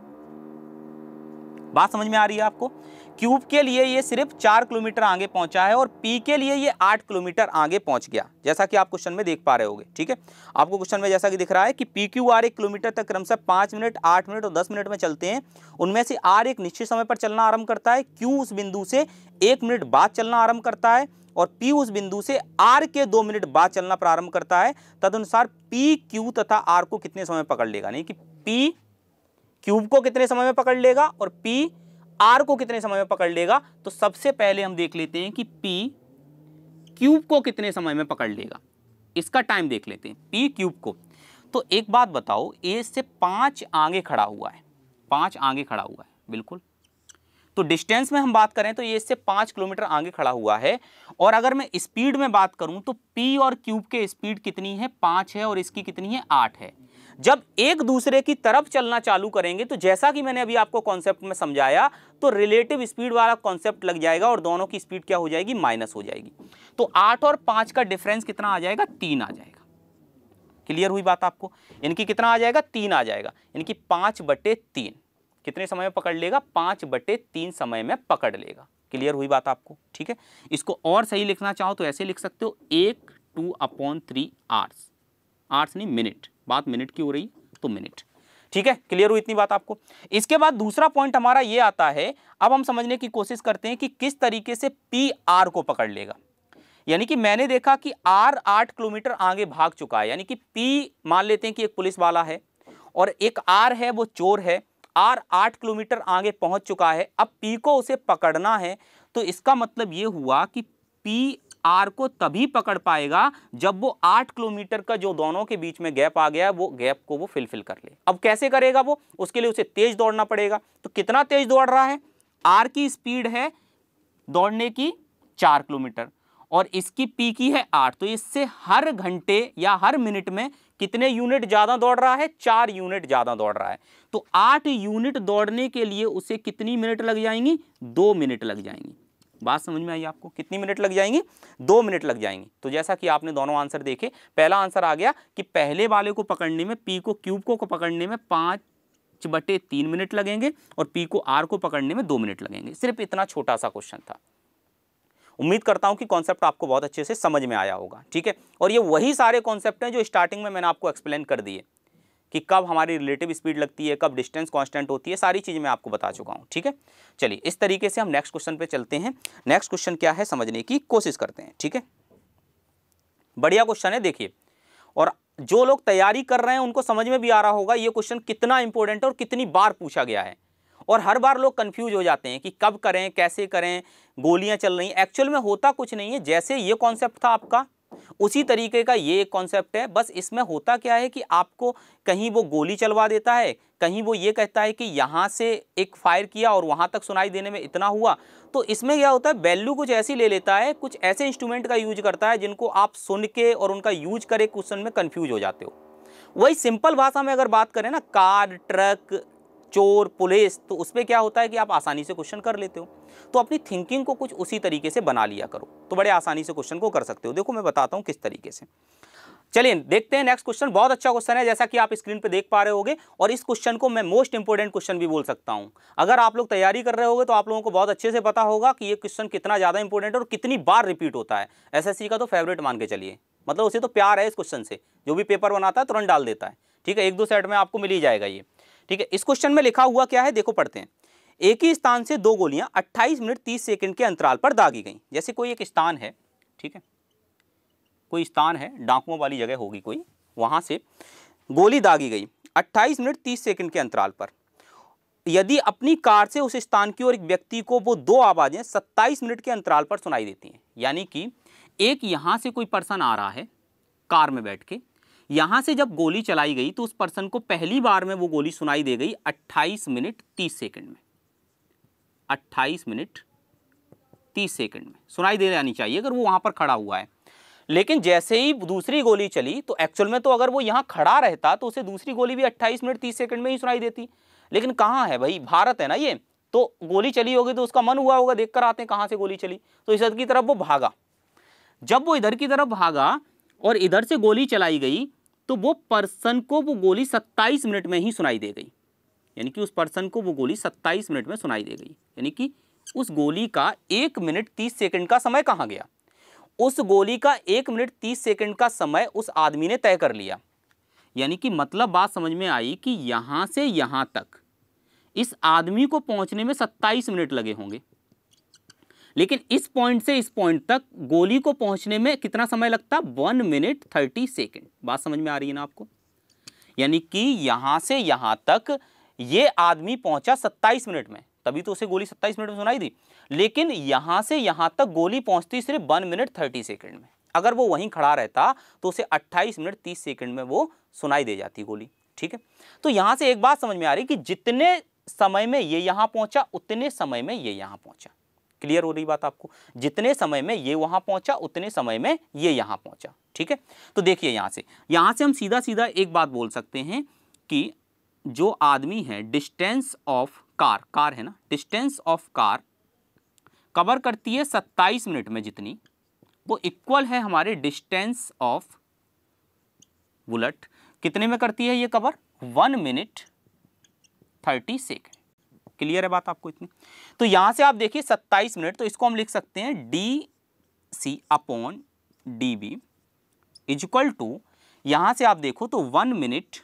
बात समझ में आ रही है आपको? क्यूब के लिए ये सिर्फ 4 किलोमीटर आगे पहुंचा है, और पी के लिए ये 8 किलोमीटर आगे पहुंच गया, जैसा कि आप क्वेश्चन में देख पा रहे होगे। ठीक है, आपको क्वेश्चन में जैसा कि दिख रहा है कि पी क्यू आर 1 किलोमीटर तक क्रमशः 5 मिनट, 8 मिनट और 10 मिनट में चलते हैं। उनमें से आर एक निश्चित समय पर चलना आरंभ करता है, क्यू उस बिंदु से 1 मिनट बाद चलना आरंभ करता है, और पी उस बिंदु से आर के 2 मिनट बाद चलना प्रारंभ करता है। तदनुसार पी क्यू तथा आर को कितने समय में पकड़ लेगा, नहीं कि पी क्यूब को कितने समय में पकड़ लेगा और पी आर को कितने समय में पकड़ लेगा। तो सबसे पहले हम देख लेते हैं कि पी क्यूब को कितने समय में पकड़ लेगा, इसका टाइम देख लेते हैं पी क्यूब को। तो एक बात बताओ, ए से 5 आगे खड़ा हुआ है, 5 आगे खड़ा हुआ है बिल्कुल। तो डिस्टेंस में हम बात करें तो ये इससे 5 किलोमीटर आगे खड़ा हुआ है, और अगर मैं स्पीड में बात करूं तो पी और क्यूब के स्पीड कितनी है 5 है, और इसकी कितनी है 8 है। जब एक दूसरे की तरफ चलना चालू करेंगे तो जैसा कि मैंने अभी आपको कॉन्सेप्ट में समझाया, तो रिलेटिव स्पीड वाला कॉन्सेप्ट लग जाएगा और दोनों की स्पीड क्या हो जाएगी, माइनस हो जाएगी। तो 8 और 5 का डिफरेंस कितना आ जाएगा, 3 आ जाएगा। क्लियर हुई बात आपको? इनकी कितना आ जाएगा, 3 आ जाएगा। इनकी 5/3 कितने समय में पकड़ लेगा, 5/3 समय में पकड़ लेगा। क्लियर हुई बात आपको? ठीक है, इसको और सही लिखना चाहो तो ऐसे लिख सकते हो 1 2/3 आवर्स, आवर्स नहीं मिनट, बात मिनट की हो रही तो मिनट। ठीक है, क्लियर हुई इतनी बात आपको? इसके बाद दूसरा पॉइंट हमारा ये आता है, अब हम समझने की कोशिश करते हैं कि किस तरीके से पी आर को पकड़ लेगा। यानी कि मैंने देखा कि आर 8 किलोमीटर आगे भाग चुका है, यानी कि पी मान लेते हैं कि एक पुलिस वाला है और एक आर है वो चोर है। आर 8 किलोमीटर आगे पहुंच चुका है, अब पी को उसे पकड़ना है। तो इसका मतलब ये हुआ कि पी आर को तभी पकड़ पाएगा जब वो 8 किलोमीटर का जो दोनों के बीच में गैप आ गया है, वो गैप को वो फिलफिल कर ले। अब कैसे करेगा वो, उसके लिए उसे तेज दौड़ना पड़ेगा। तो कितना तेज दौड़ रहा है, आर की स्पीड है दौड़ने की 4 किलोमीटर और इसकी पी की है 8, तो इससे हर घंटे या हर मिनट में कितने यूनिट ज्यादा दौड़ रहा है, 4 यूनिट ज्यादा दौड़ रहा है। तो 8 यूनिट दौड़ने के लिए उसे कितनी मिनट लग जाएंगी, 2 मिनट लग जाएंगी। बात समझ में आई आपको? कितनी मिनट लग जाएंगी, 2 मिनट लग जाएंगी। तो जैसा कि आपने दोनों आंसर देखे, पहला आंसर आ गया कि पहले वाले को पकड़ने में, पी को क्यूब को पकड़ने में 5/3 मिनट लगेंगे और पी को आर को पकड़ने में 2 मिनट लगेंगे। सिर्फ इतना छोटा सा क्वेश्चन था। उम्मीद करता हूं कि कॉन्सेप्ट आपको बहुत अच्छे से समझ में आया होगा। ठीक है, और ये वही सारे कॉन्सेप्ट हैं जो स्टार्टिंग में मैंने आपको एक्सप्लेन कर दिए कि कब हमारी रिलेटिव स्पीड लगती है, कब डिस्टेंस कांस्टेंट होती है, सारी चीज़ मैं आपको बता चुका हूं। ठीक है, चलिए इस तरीके से हम नेक्स्ट क्वेश्चन पे चलते हैं। नेक्स्ट क्वेश्चन क्या है समझने की कोशिश करते हैं। ठीक है, बढ़िया क्वेश्चन है देखिए, और जो लोग तैयारी कर रहे हैं उनको समझ में भी आ रहा होगा ये क्वेश्चन कितना इंपॉर्टेंट है और कितनी बार पूछा गया है। और हर बार लोग कंफ्यूज हो जाते हैं कि कब करें, कैसे करें, गोलियां चल रही हैं। एक्चुअल में होता कुछ नहीं है, जैसे ये कॉन्सेप्ट था आपका उसी तरीके का ये एक कॉन्सेप्ट है। बस इसमें होता क्या है कि आपको कहीं वो गोली चलवा देता है, कहीं वो ये कहता है कि यहाँ से एक फायर किया और वहाँ तक सुनाई देने में इतना हुआ। तो इसमें क्या होता है, वैल्यू कुछ ऐसी ले लेता है, कुछ ऐसे इंस्ट्रूमेंट का यूज करता है जिनको आप सुन के और उनका यूज करे क्वेश्चन में कंफ्यूज हो जाते हो। वही सिंपल भाषा में अगर बात करें ना, कार, ट्रक, चोर, पुलिस, तो उस पर क्या होता है कि आप आसानी से क्वेश्चन कर लेते हो। तो अपनी थिंकिंग को कुछ उसी तरीके से बना लिया करो, तो बड़े आसानी से क्वेश्चन को कर सकते हो। देखो मैं बताता हूँ किस तरीके से। चलिए देखते हैं नेक्स्ट क्वेश्चन। बहुत अच्छा क्वेश्चन है जैसा कि आप स्क्रीन पे देख पा रहे होगे, और इस क्वेश्चन को मैं मोस्ट इंपोर्टेंट क्वेश्चन भी बोल सकता हूं। अगर आप लोग तैयारी कर रहे होगे तो आप लोगों को बहुत अच्छे से पता होगा कि ये क्वेश्चन कितना ज्यादा इंपॉर्टेंट है और कितनी बार रिपीट होता है। एसएससी का तो फेवरेट मान के चलिए, मतलब उसे तो प्यार है इस क्वेश्चन से, जो भी पेपर बनाता है तुरंत डाल देता है। ठीक है, 1-2 सेट में आपको मिल ही जाएगा ये। ठीक है, इस क्वेश्चन में लिखा हुआ क्या है देखो, पढ़ते हैं। एक ही स्थान से 2 गोलियां 28 मिनट 30 सेकंड के अंतराल पर दागी गई। जैसे कोई एक स्थान है, ठीक है, कोई स्थान है, डाकुओं वाली जगह होगी कोई, वहां से गोली दागी गई 28 मिनट 30 सेकंड के अंतराल पर। यदि अपनी कार से उस स्थान की ओर एक व्यक्ति को वो दो आवाजें 27 मिनट के अंतराल पर सुनाई देती हैं। यानी कि एक यहां से कोई पर्सन आ रहा है कार में बैठ के, यहां से जब गोली चलाई गई तो उस पर्सन को पहली बार में वो गोली सुनाई दे गई 28 मिनट 30 सेकंड में। 28 मिनट 30 सेकंड में सुनाई दे जानी चाहिए अगर वो वहां पर खड़ा हुआ है। लेकिन जैसे ही दूसरी गोली चली तो एक्चुअल में तो अगर वो यहां खड़ा रहता तो उसे दूसरी गोली भी 28 मिनट 30 सेकंड में ही सुनाई देती। लेकिन कहां है भाई, भारत है ना ये, तो गोली चली होगी तो उसका मन हुआ होगा, देखकर आते हैं कहां से गोली चली, तो इधर की तरफ वो भागा। जब वो इधर की तरफ भागा और इधर से गोली चलाई गई तो वो पर्सन को वो गोली 27 मिनट में ही सुनाई दे गई। यानी कि उस पर्सन को वो गोली 27 मिनट में सुनाई दे गई। यानी कि उस गोली का 1 मिनट 30 सेकंड का समय कहां गया? उस गोली का 1 मिनट 30 सेकंड का समय उस आदमी ने तय कर लिया। यानी कि मतलब बात समझ में आई कि यहां से यहां तक इस आदमी को पहुंचने में 27 मिनट लगे होंगे, लेकिन इस पॉइंट से इस पॉइंट तक गोली को पहुंचने में कितना समय लगता? 1 मिनट 30 सेकंड। बात समझ में आ रही है ना आपको? यानी कि यहां से यहां तक ये आदमी पहुंचा 27 मिनट में, तभी तो उसे गोली 27 मिनट में सुनाई दी। लेकिन यहां से यहां तक गोली पहुंचती सिर्फ 1 मिनट 30 सेकंड में। अगर वो वहीं खड़ा रहता तो उसे 28 मिनट 30 सेकंड में वो सुनाई दे जाती गोली। ठीक है, तो यहां से एक बात समझ में आ रही कि जितने समय में ये यहां पहुंचा उतने समय में ये यहां पहुंचा। क्लियर हो रही बात आपको? जितने समय में ये वहां पहुंचा उतने समय में ये यहां पहुंचा। ठीक है, तो देखिए यहां से हम सीधा सीधा एक बात बोल सकते हैं कि जो आदमी है डिस्टेंस ऑफ कार है ना, डिस्टेंस ऑफ कार कवर करती है 27 मिनट में, जितनी वो इक्वल है हमारे डिस्टेंस ऑफ बुलेट कितने में करती है ये कवर? 1 minute 30 second. क्लियर है बात आपको इतनी? तो यहां से आप देखिए 27 मिनट, तो इसको हम लिख सकते हैं DC upon DB is equal to, यहां से आप देखो तो 1 मिनट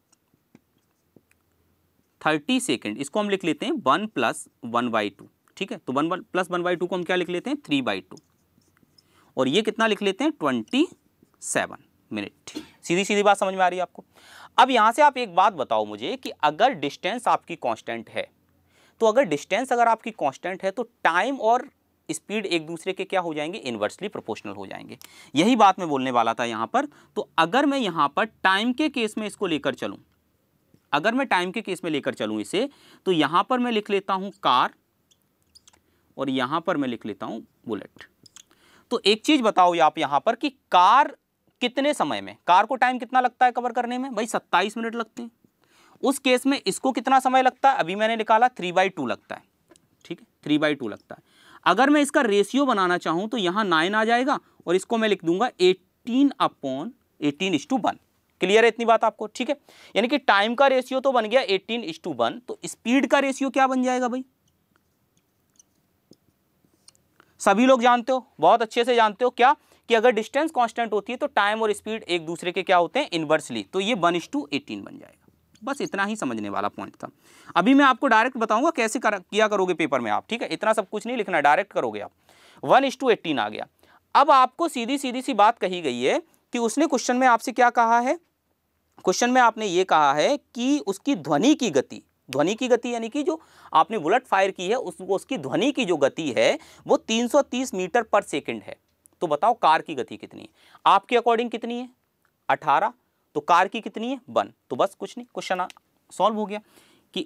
30 सेकंड, इसको हम लिख लेते हैं 1 + 1/2। ठीक है, तो 1 + 1/2 को हम क्या लिख लेते हैं? 3/2, और ये कितना लिख लेते हैं? 27 मिनट। सीधी सीधी बात समझ में आ रही है आपको? अब यहां से आप एक बात बताओ मुझे कि अगर डिस्टेंस आपकी कांस्टेंट है, तो अगर डिस्टेंस अगर आपकी कांस्टेंट है तो टाइम और स्पीड एक दूसरे के क्या हो जाएंगे? इनवर्सली प्रोपोर्शनल हो जाएंगे। यही बात मैं बोलने वाला था यहां पर। तो अगर मैं यहां पर टाइम के केस में इसको लेकर चलूं, अगर मैं टाइम के केस में लेकर चलूं इसे, तो यहां पर मैं लिख लेता हूं कार और यहां पर मैं लिख लेता हूं बुलेट। तो एक चीज बताओ आप यहां पर कि कार कितने समय में, कार को टाइम कितना लगता है कवर करने में? भाई 27 मिनट लगते हैं। उस केस में इसको कितना समय लगता है? अभी मैंने निकाला 3/2 लगता है। ठीक है, 3/2 लगता है। अगर मैं इसका रेशियो बनाना चाहूं तो यहां 9 आ जाएगा और इसको मैं लिख दूंगा 18/18:1। क्लियर है इतनी बात आपको? ठीक है, यानी कि टाइम का रेशियो तो बन गया 18:1, तो स्पीड का रेशियो क्या बन जाएगा भाई? सभी लोग जानते हो, बहुत अच्छे से जानते हो क्या, कि अगर डिस्टेंस कांस्टेंट होती है तो टाइम और स्पीड एक दूसरे के क्या होते हैं? इनवर्सली। तो ये 1:18 बन जाएगा। बस इतना ही समझने वाला पॉइंट था। अभी मैं आपको डायरेक्ट बताऊंगा कैसे किया करोगे पेपर में आप। ठीक है, इतना सब कुछ नहीं लिखना, डायरेक्ट करोगे आप। 1:18 आ गया। अब आपको सीधी सीधी सी बात कही गई है कि उसने क्वेश्चन में आपसे क्या कहा है? क्वेश्चन में आपने ये कहा है कि उसकी ध्वनि की गति, ध्वनि की गति यानी कि जो आपने बुलेट फायर की है उसकी ध्वनि की जो गति है वो 330 मीटर पर सेकंड है। तो बताओ कार की गति कितनी है? आपके अकॉर्डिंग कितनी है? 18। तो कार की कितनी है? 1। तो बस कुछ नहीं, क्वेश्चन सॉल्व हो गया कि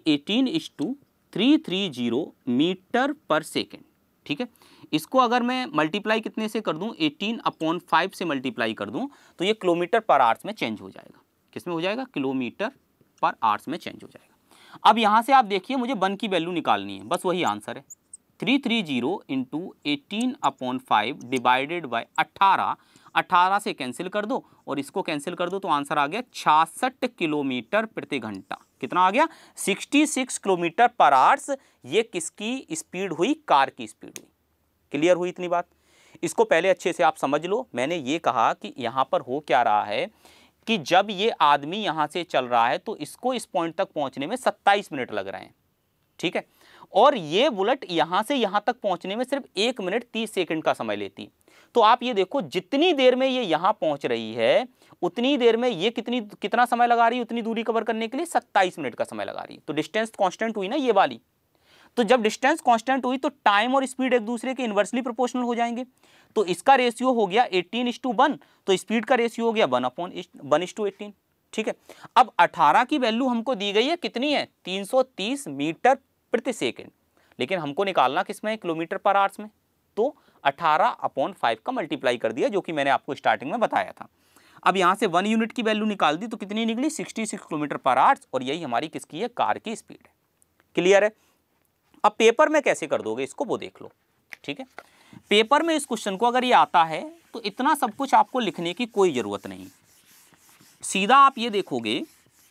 18:330 मीटर पर सेकेंड। ठीक है, इसको अगर मैं मल्टीप्लाई कितने से कर दूं? 18/5 से मल्टीप्लाई कर दूं तो ये किलोमीटर पर आवर्स में चेंज हो जाएगा। किसमें हो जाएगा? किलोमीटर पर आवर्स में चेंज हो जाएगा। अब यहां से आप देखिए मुझे 1 की वैल्यू निकालनी है, बस वही आंसर है। 330 × 18/5 डिवाइडेड बाय 18, 18 से कैंसिल कर दो और इसको कैंसिल कर दो तो आंसर आ गया 66 किलोमीटर प्रति घंटा। कितना आ गया? 66 किलोमीटर पर आवर्स। ये किसकी स्पीड हुई? कार की स्पीड हुई। क्लियर हुई इतनी बात? इसको पहले अच्छे से आप समझ लो। मैंने ये कहा कि यहाँ पर हो क्या रहा है कि जब ये आदमी यहाँ से चल रहा है तो इसको इस पॉइंट तक पहुँचने में 27 मिनट लग रहे हैं। ठीक है, और ये बुलेट यहाँ से यहाँ तक पहुँचने में सिर्फ 1 मिनट 30 सेकंड का समय लेती। तो आप ये देखो जितनी देर में ये यहाँ पहुँच रही है उतनी देर में ये कितना समय लगा रही है उतनी दूरी कवर करने के लिए? 27 मिनट का समय लगा रही है। तो डिस्टेंस कांस्टेंट हुई ना ये वाली। तो जब डिस्टेंस कांस्टेंट हुई तो टाइम और स्पीड एक दूसरे के इन्वर्सली प्रोपोर्शनल हो जाएंगे। तो इसका रेशियो हो गया 18:1, तो स्पीड का रेशियो हो गया 1/18। ठीक है। अब 18 की वैल्यू हमको दी गई है, कितनी है? 330 मीटर प्रति सेकेंड, लेकिन हमको निकालना किसमें? किलोमीटर पर आवर्स में। तो 18/5 का मल्टीप्लाई कर दिया, जो कि मैंने आपको स्टार्टिंग में बताया था। अब यहाँ से 1 यूनिट की वैल्यू निकाल दी तो कितनी निकली? 66 किलोमीटर पर आवर्स, और यही हमारी किसकी है? कार की स्पीड है। क्लियर है? अब पेपर में कैसे कर दोगे इसको वो देख लो। ठीक है, पेपर में इस क्वेश्चन को अगर ये आता है तो इतना सब कुछ आपको लिखने की कोई जरूरत नहीं, सीधा आप ये देखोगे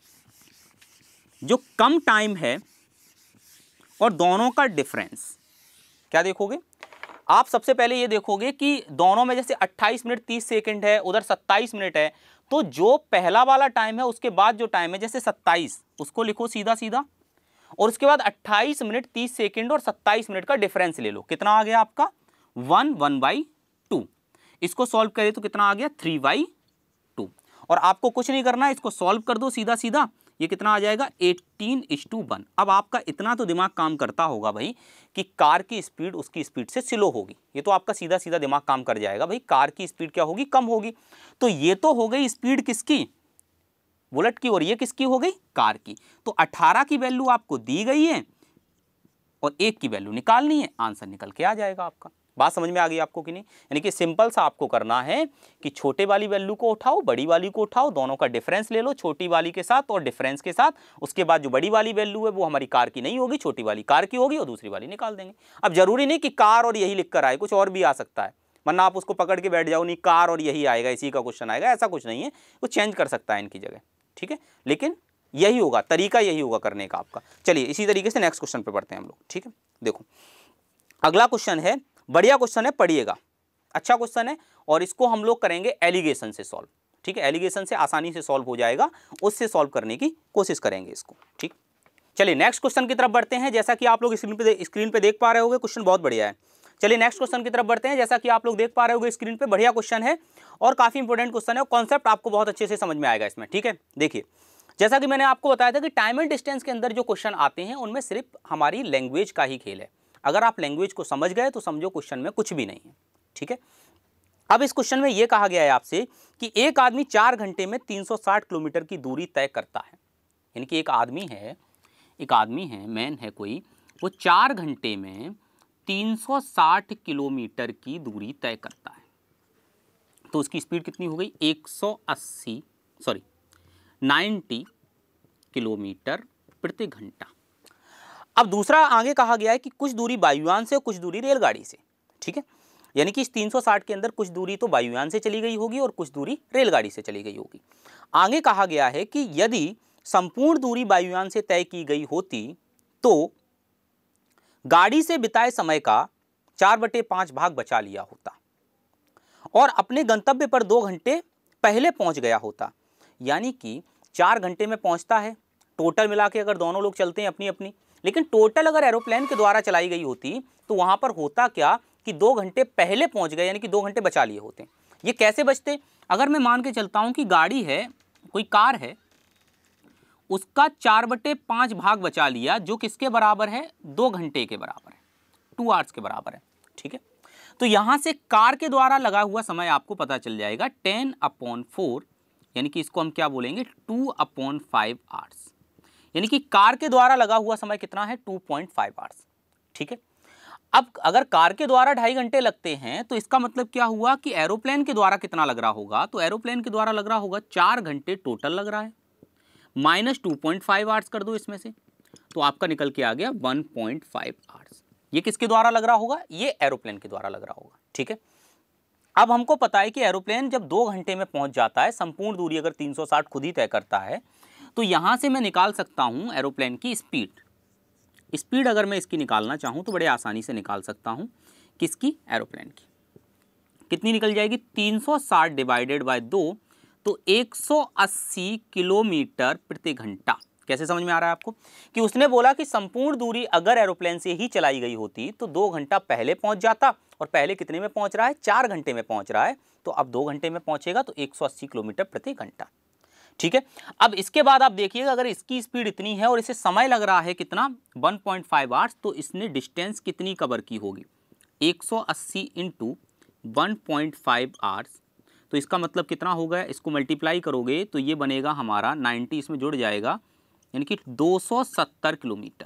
जो कम टाइम है और दोनों का डिफरेंस। क्या देखोगे आप? सबसे पहले ये देखोगे कि दोनों में जैसे 28 मिनट 30 सेकंड है, उधर 27 मिनट है, तो जो पहला वाला टाइम है उसके बाद जो टाइम है जैसे 27, उसको लिखो सीधा सीधा, और उसके बाद 28 मिनट 30 सेकंड और 27 मिनट का डिफरेंस ले लो। कितना आ गया आपका? 1/2। इसको सॉल्व करें तो कितना आ गया? 3/2। और आपको कुछ नहीं करना है, इसको सॉल्व कर दो सीधा सीधा, ये कितना आ जाएगा? 18:1। अब आपका इतना तो दिमाग काम करता होगा भाई कि कार की स्पीड उसकी स्पीड से स्लो होगी। ये तो आपका सीधा सीधा दिमाग काम कर जाएगा भाई, कार की स्पीड क्या होगी? कम होगी। तो ये तो हो गई स्पीड किसकी? बुलेट की। और ये किसकी हो गई? कार की। तो 18 की वैल्यू आपको दी गई है और 1 की वैल्यू निकालनी है, आंसर निकल के आ जाएगा आपका। बात समझ में आ गई आपको कि नहीं? यानी कि सिंपल सा आपको करना है कि छोटे वाली वैल्यू को उठाओ, बड़ी वाली को उठाओ, दोनों का डिफरेंस ले लो छोटी वाली के साथ और डिफरेंस के साथ। उसके बाद जो बड़ी वाली वैल्यू है वो हमारी कार की नहीं होगी, छोटी वाली कार की होगी, और दूसरी वाली निकाल देंगे। अब जरूरी नहीं कि कार और यही लिख कर आए, कुछ और भी आ सकता है, वरना आप उसको पकड़ के बैठ जाओ, नहीं कार और यही आएगा, इसी का क्वेश्चन आएगा, ऐसा कुछ नहीं है, कुछ चेंज कर सकता है इनकी जगह। ठीक है, लेकिन यही होगा तरीका, यही होगा करने का आपका। चलिए इसी तरीके से नेक्स्ट क्वेश्चन पे बढ़ते हैं हम लोग। ठीक है, देखो अगला क्वेश्चन है, बढ़िया क्वेश्चन है, पढ़िएगा, अच्छा क्वेश्चन है, और इसको हम लोग करेंगे एलिगेशन से सॉल्व। ठीक है, एलिगेशन से आसानी से सॉल्व हो जाएगा, उससे सॉल्व करने की कोशिश करेंगे इसको। ठीक, चलिए नेक्स्ट क्वेश्चन की तरफ बढ़ते हैं। जैसा कि आप लोग स्क्रीन पे देख पा रहे होंगे, क्वेश्चन बहुत बढ़िया है। चलिए नेक्स्ट क्वेश्चन की तरफ बढ़ते हैं। जैसा कि आप लोग देख पा रहे होंगे स्क्रीन पे, बढ़िया क्वेश्चन है और काफी इंपॉर्टेंट क्वेश्चन है, और कॉन्सेप्ट आपको बहुत अच्छे से समझ में आएगा इसमें। ठीक है, देखिए जैसा कि मैंने आपको बताया था कि टाइम एंड डिस्टेंस के अंदर जो क्वेश्चन आते हैं उनमें सिर्फ हमारी लैंग्वेज का ही खेल है। अगर आप लैंग्वेज को समझ गए तो समझो क्वेश्चन में कुछ भी नहीं है। ठीक है, अब इस क्वेश्चन में यह कहा गया है आपसे कि एक आदमी 4 घंटे में 360 किलोमीटर की दूरी तय करता है। यानी कि एक आदमी है, मैन है कोई, वो 4 घंटे में 360 किलोमीटर की दूरी तय करता है। तो उसकी स्पीड कितनी हो गई? 90 किलोमीटर प्रति घंटा। अब दूसरा आगे कहा गया है कि कुछ दूरी वायुयान से और कुछ दूरी रेलगाड़ी से। ठीक है, यानी कि इस 360 के अंदर कुछ दूरी तो वायुयान से चली गई होगी और कुछ दूरी रेलगाड़ी से चली गई होगी। आगे कहा गया है कि यदि संपूर्ण दूरी वायुयान से तय की गई होती तो गाड़ी से बिताए समय का 4/5 भाग बचा लिया होता और अपने गंतव्य पर 2 घंटे पहले पहुंच गया होता। यानी कि 4 घंटे में पहुंचता है टोटल मिला के, अगर दोनों लोग चलते हैं अपनी अपनी, लेकिन टोटल अगर एरोप्लेन के द्वारा चलाई गई होती तो वहां पर होता क्या कि 2 घंटे पहले पहुंच गए, यानी कि 2 घंटे बचा लिए होते। ये कैसे बचते? अगर मैं मान के चलता हूं कि गाड़ी है, कोई कार है, उसका 4/5 भाग बचा लिया, जो किसके बराबर है? 2 घंटे के बराबर है, 2 आवर्स के बराबर है। ठीक है, तो यहां से कार के द्वारा लगा हुआ समय आपको पता चल जाएगा 10/4, यानी कि इसको हम क्या बोलेंगे? 2/5 आवर्स। यानी कि कार के द्वारा लगा हुआ समय कितना है? 2.5 आवर्स। ठीक है, अब अगर कार के द्वारा 2.5 घंटे लगते हैं तो इसका मतलब क्या हुआ कि एरोप्लेन के द्वारा कितना लग रहा होगा? तो एरोप्लेन के द्वारा लग रहा होगा 4 घंटे टोटल लग रहा है, माइनस 2.5 आवर्स कर दो इसमें से, तो आपका निकल के आ गया 1.5 आवर्स। ये किसके द्वारा लग रहा होगा? ये एरोप्लेन के द्वारा लग रहा होगा। ठीक है, अब हमको पता है कि एरोप्लेन जब 2 घंटे में पहुंच जाता है, संपूर्ण दूरी अगर 360 खुद ही तय करता है, तो यहां से मैं निकाल सकता हूं एरोप्लेन की स्पीड अगर मैं इसकी निकालना चाहूं तो बड़े आसानी से निकाल सकता हूं। किसकी? एरोप्लेन की। कितनी निकल जाएगी? 360 डिवाइडेड बाय 2, तो 180 किलोमीटर प्रति घंटा कैसे समझ में आ रहा है आपको कि उसने बोला कि संपूर्ण दूरी अगर एरोप्लेन से ही चलाई गई होती तो 2 घंटा पहले पहुंच जाता, और पहले कितने में पहुंच रहा है, 4 घंटे में पहुंच रहा है, तो अब 2 घंटे में पहुंचेगा तो 180 किलोमीटर प्रति घंटा। ठीक है, अब इसके बाद आप देखिएगा अगर इसकी स्पीड इतनी है और इसे समय लग रहा है कितना 1.5 आवर्स, तो इसने डिस्टेंस कितनी कवर की होगी 180 इंटू 1.5 आवर्स, तो इसका मतलब कितना होगा, इसको मल्टीप्लाई करोगे तो ये बनेगा हमारा 90 इसमें जुड़ जाएगा, यानी कि 270 किलोमीटर।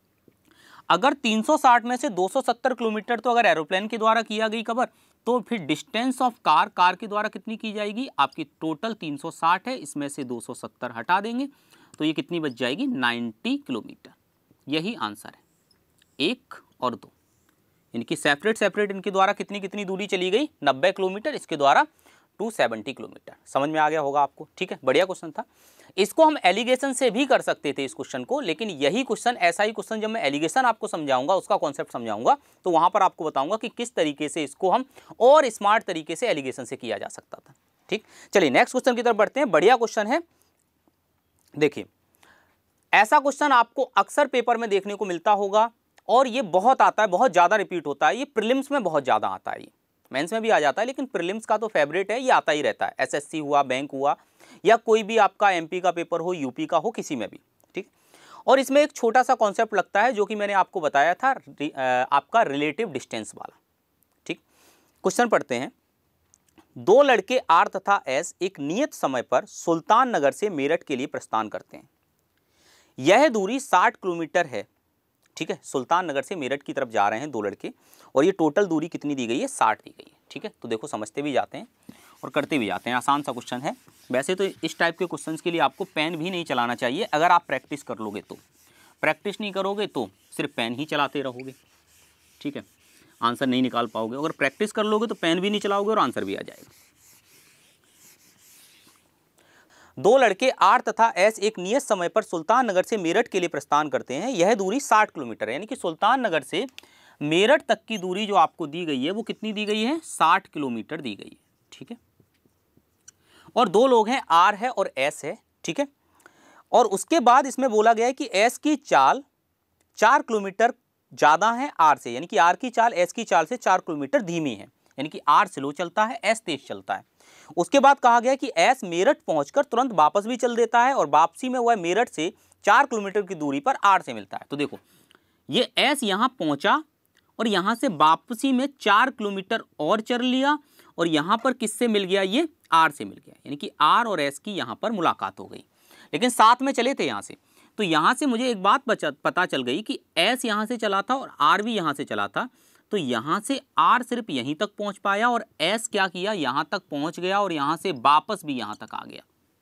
अगर 360 में से 270 किलोमीटर तो अगर एरोप्लेन के द्वारा किया गई कवर, तो फिर डिस्टेंस ऑफ कार के द्वारा कितनी की जाएगी, आपकी टोटल 360 है, इसमें से 270 हटा देंगे तो ये कितनी बच जाएगी 90 किलोमीटर। यही आंसर है 1 और 2, यानी कि सेपरेट इनके द्वारा कितनी कितनी दूरी चली गई 90 किलोमीटर, इसके द्वारा 270 किलोमीटर। समझ में आ गया होगा आपको। ठीक है, बढ़िया क्वेश्चन था। इसको हम एलिगेशन से भी कर सकते थे इस क्वेश्चन को, लेकिन यही क्वेश्चन, ऐसा ही क्वेश्चन जब मैं एलिगेशन आपको समझाऊंगा, उसका कॉन्सेप्ट समझाऊंगा, तो वहां पर आपको बताऊंगा कि किस तरीके से इसको हम और स्मार्ट तरीके से एलिगेशन से किया जा सकता था। ठीक, चलिए नेक्स्ट क्वेश्चन की तरफ बढ़ते हैं। बढ़िया क्वेश्चन है, देखिए ऐसा क्वेश्चन आपको अक्सर पेपर में देखने को मिलता होगा और ये बहुत आता है, बहुत ज़्यादा रिपीट होता है, ये प्रीलिम्स में बहुत ज़्यादा आता है, ये मेंस में भी आ जाता है, लेकिन प्रीलिम्स का तो फेवरेट है, ये आता ही रहता है। एसएससी हुआ, बैंक हुआ, या कोई भी आपका एमपी का पेपर हो, यूपी का हो, किसी में भी। ठीक, और इसमें एक छोटा सा कॉन्सेप्ट लगता है जो कि मैंने आपको बताया था, आपका रिलेटिव डिस्टेंस वाला। ठीक, क्वेश्चन पढ़ते हैं। 2 लड़के आर तथा एस एक नियत समय पर सुल्तान नगर से मेरठ के लिए प्रस्थान करते हैं। यह दूरी 60 किलोमीटर है। ठीक है, सुल्तान नगर से मेरठ की तरफ जा रहे हैं 2 लड़के, और ये टोटल दूरी कितनी दी गई है 60 दी गई है। ठीक है, तो देखो समझते भी जाते हैं और करते भी जाते हैं, आसान सा क्वेश्चन है। वैसे तो इस टाइप के क्वेश्चंस के लिए आपको पेन भी नहीं चलाना चाहिए, अगर आप प्रैक्टिस कर लोगे तो। प्रैक्टिस नहीं करोगे तो सिर्फ पेन ही चलाते रहोगे, ठीक है, आंसर नहीं निकाल पाओगे। अगर प्रैक्टिस कर लोगे तो पेन भी नहीं चलाओगे और आंसर भी आ जाएगा। 2 लड़के आर तथा एस एक नियत समय पर सुल्तान नगर से मेरठ के लिए प्रस्थान करते हैं। यह दूरी 60 किलोमीटर है, यानी कि सुल्तान नगर से मेरठ तक की दूरी जो आपको दी गई है वो कितनी दी गई है 60 किलोमीटर दी गई है। ठीक है, और 2 लोग हैं, आर है और एस है। ठीक है, और उसके बाद इसमें बोला गया है कि एस की चाल 4 किलोमीटर ज़्यादा है आर से, यानी कि आर की चाल एस की चाल से 4 किलोमीटर धीमी है, यानी कि आर स्लो चलता है, एस तेज चलता है। उसके बाद कहा गया कि एस मेरठ पहुंचकर तुरंत वापस भी चल देता है, और वापसी में वह मेरठ से 4 किलोमीटर की दूरी पर आर से मिलता है। तो देखो ये एस यहाँ पहुंचा और यहाँ से वापसी में 4 किलोमीटर और चल लिया, और यहाँ पर किससे मिल गया, ये आर से मिल गया, यानी कि आर और एस की यहाँ पर मुलाकात हो गई। लेकिन साथ में चले थे यहाँ से, तो यहाँ से मुझे एक बात पता चल गई कि एस यहाँ से चला था और आर भी यहाँ से चला था, तो यहाँ से आर सिर्फ यहीं तक पहुँच पाया और एस क्या किया, यहाँ तक पहुँच गया और यहाँ से वापस भी यहाँ तक आ गया।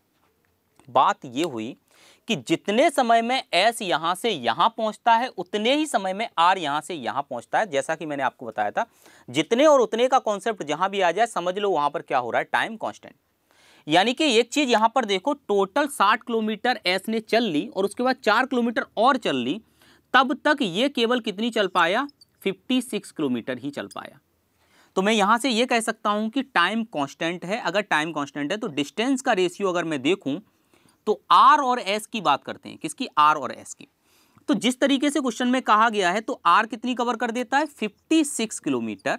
बात ये हुई कि जितने समय में एस यहाँ से यहाँ पहुँचता है उतने ही समय में आर यहाँ से यहाँ पहुँचता है। जैसा कि मैंने आपको बताया था, जितने और उतने का कॉन्सेप्ट जहाँ भी आ जाए समझ लो वहाँ पर क्या हो रहा है, टाइम कांस्टेंट। यानी कि एक चीज़ यहाँ पर देखो, टोटल 60 किलोमीटर एस ने चल ली और उसके बाद 4 किलोमीटर और चल ली, तब तक ये केवल कितनी चल पाया, 56 किलोमीटर ही चल पाया। तो मैं यहाँ से ये कह सकता हूँ कि टाइम कांस्टेंट है। अगर टाइम कांस्टेंट है तो डिस्टेंस का रेशियो अगर मैं देखूँ तो आर और एस की बात करते हैं, किसकी, आर और एस की। तो जिस तरीके से क्वेश्चन में कहा गया है तो आर कितनी कवर कर देता है 56 किलोमीटर,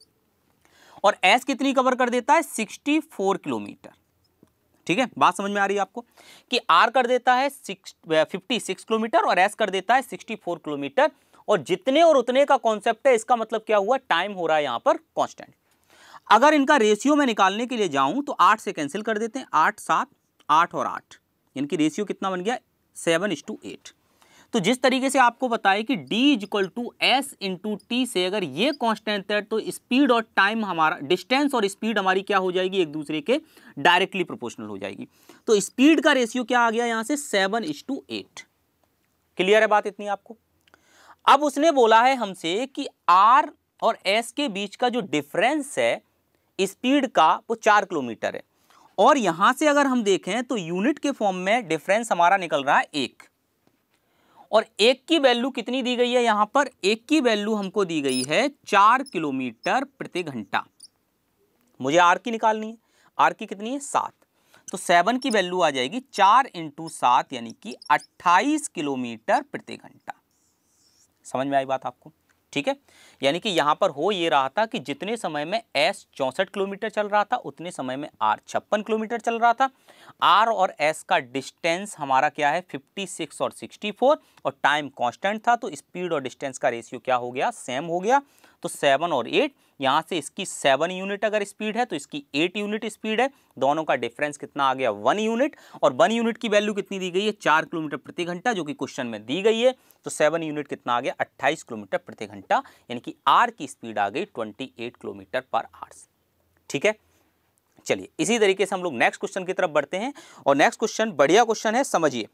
और एस कितनी कवर कर देता है 64 किलोमीटर। ठीक है, बात समझ में आ रही है आपको कि आर कर देता है 56 किलोमीटर और एस कर देता है 64 किलोमीटर, और जितने और उतने का कॉन्सेप्ट है, इसका मतलब क्या हुआ, टाइम हो रहा है यहाँ पर कांस्टेंट। अगर इनका रेशियो में निकालने के लिए जाऊं तो 8 से कैंसिल कर देते हैं, 8 7 8 और 8, यानी कि रेशियो कितना बन गया 7:8। तो जिस तरीके से आपको बताया कि d = s/t से अगर ये कांस्टेंट है तो स्पीड और टाइम हमारा, डिस्टेंस और स्पीड हमारी क्या हो जाएगी, एक दूसरे के डायरेक्टली प्रोपोर्शनल हो जाएगी। तो स्पीड का रेशियो क्या आ गया यहाँ से 7:8। क्लियर है बात इतनी आपको। अब उसने बोला है हमसे कि आर और एस के बीच का जो डिफरेंस है स्पीड का वो 4 किलोमीटर है, और यहां से अगर हम देखें तो यूनिट के फॉर्म में डिफरेंस हमारा निकल रहा है 1, और 1 की वैल्यू कितनी दी गई है, यहां पर 1 की वैल्यू हमको दी गई है 4 किलोमीटर प्रति घंटा। मुझे आर की निकालनी है, आर की कितनी है 7। तो 7 की वैल्यू आ जाएगी 4 × 7 यानी कि 28 किलोमीटर प्रति घंटा। समझ में आई बात आपको? ठीक है, यानी कि यहां पर हो ये रहा था कि जितने समय में S 64 किलोमीटर चल रहा था उतने समय में R 56 किलोमीटर चल रहा था। R और S का डिस्टेंस हमारा क्या है 56 और 64 और टाइम कांस्टेंट था, तो स्पीड और डिस्टेंस का रेशियो क्या हो गया, सेम हो गया। तो 7 और 8, यहाँ से इसकी 7 यूनिट अगर स्पीड है तो इसकी 8 यूनिट स्पीड है, दोनों का डिफरेंस कितना आ गया 1 यूनिट, और 1 यूनिट की वैल्यू कितनी दी गई है 4 किलोमीटर प्रति घंटा जो कि क्वेश्चन में दी गई है। तो 7 यूनिट कितना आ गया 28 किलोमीटर प्रति घंटा, यानी कि R की स्पीड आ गई 28 किलोमीटर पर आवर्स। ठीक है, चलिए इसी तरीके से हम लोग नेक्स्ट क्वेश्चन की तरफ बढ़ते हैं, और नेक्स्ट क्वेश्चन बढ़िया क्वेश्चन है, समझिए।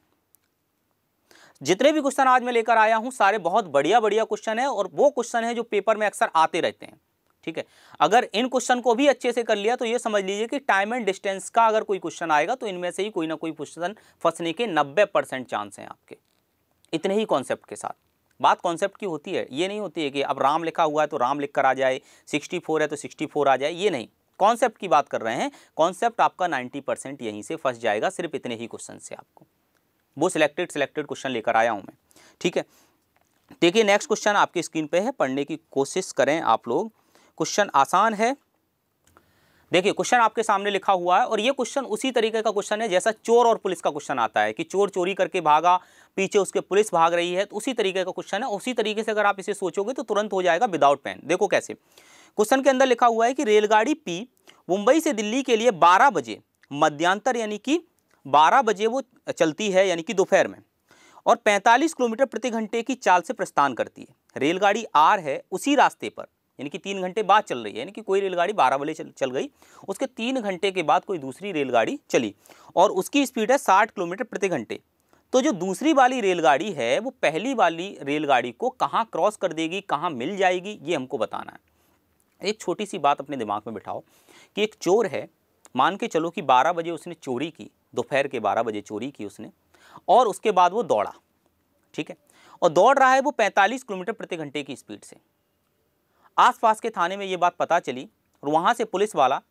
जितने भी क्वेश्चन आज मैं लेकर आया हूं सारे बहुत बढ़िया बढ़िया क्वेश्चन है, और वो क्वेश्चन है जो पेपर में अक्सर आते रहते हैं। ठीक है, अगर इन क्वेश्चन को भी अच्छे से कर लिया तो ये समझ लीजिए कि टाइम एंड डिस्टेंस का अगर कोई क्वेश्चन आएगा तो इनमें से ही कोई ना कोई क्वेश्चन फंसने के 90% चांस हैं आपके, इतने ही कॉन्सेप्ट के साथ। बात कॉन्सेप्ट की होती है, ये नहीं होती है कि अब राम लिखा हुआ है तो राम लिख कर आ जाए, 64 है तो 64 आ जाए, ये नहीं, कॉन्सेप्ट की बात कर रहे हैं। कॉन्सेप्ट आपका 90% यहीं से फंस जाएगा, सिर्फ इतने ही क्वेश्चन से आपको, वो सिलेक्टेड क्वेश्चन लेकर आया हूं मैं। ठीक है, देखिए नेक्स्ट क्वेश्चन आपकी स्क्रीन पे है, पढ़ने की कोशिश करें आप लोग। क्वेश्चन आसान है, देखिए क्वेश्चन आपके सामने लिखा हुआ है, और ये क्वेश्चन उसी तरीके का क्वेश्चन है जैसा चोर और पुलिस का क्वेश्चन आता है कि चोर चोरी करके भागा, पीछे उसके पुलिस भाग रही है, तो उसी तरीके का क्वेश्चन है। उसी तरीके से अगर आप इसे सोचोगे तो तुरंत हो जाएगा विदाउट पेन। देखो कैसे, क्वेश्चन के अंदर लिखा हुआ है कि रेलगाड़ी P मुंबई से दिल्ली के लिए 12 बजे मध्यांतर यानी कि 12 बजे वो चलती है, यानी कि दोपहर में, और 45 किलोमीटर प्रति घंटे की चाल से प्रस्थान करती है। रेलगाड़ी R है उसी रास्ते पर, यानी कि 3 घंटे बाद चल रही है, यानी कि कोई रेलगाड़ी 12 बजे चल गई, उसके 3 घंटे के बाद कोई दूसरी रेलगाड़ी चली और उसकी स्पीड है 60 किलोमीटर प्रति घंटे। तो जो दूसरी वाली रेलगाड़ी है वो पहली वाली रेलगाड़ी को कहाँ क्रॉस कर देगी, कहाँ मिल जाएगी, ये हमको बताना है। एक छोटी सी बात अपने दिमाग में बिठाओ कि एक चोर है, मान के चलो कि 12 बजे उसने चोरी की, दोपहर के 12 बजे चोरी की उसने, और उसके बाद वो दौड़ा। ठीक है, और दौड़ रहा है वो 45 किलोमीटर प्रति घंटे की स्पीड से। आसपास के थाने में ये बात पता चली और वहां से पुलिस वाला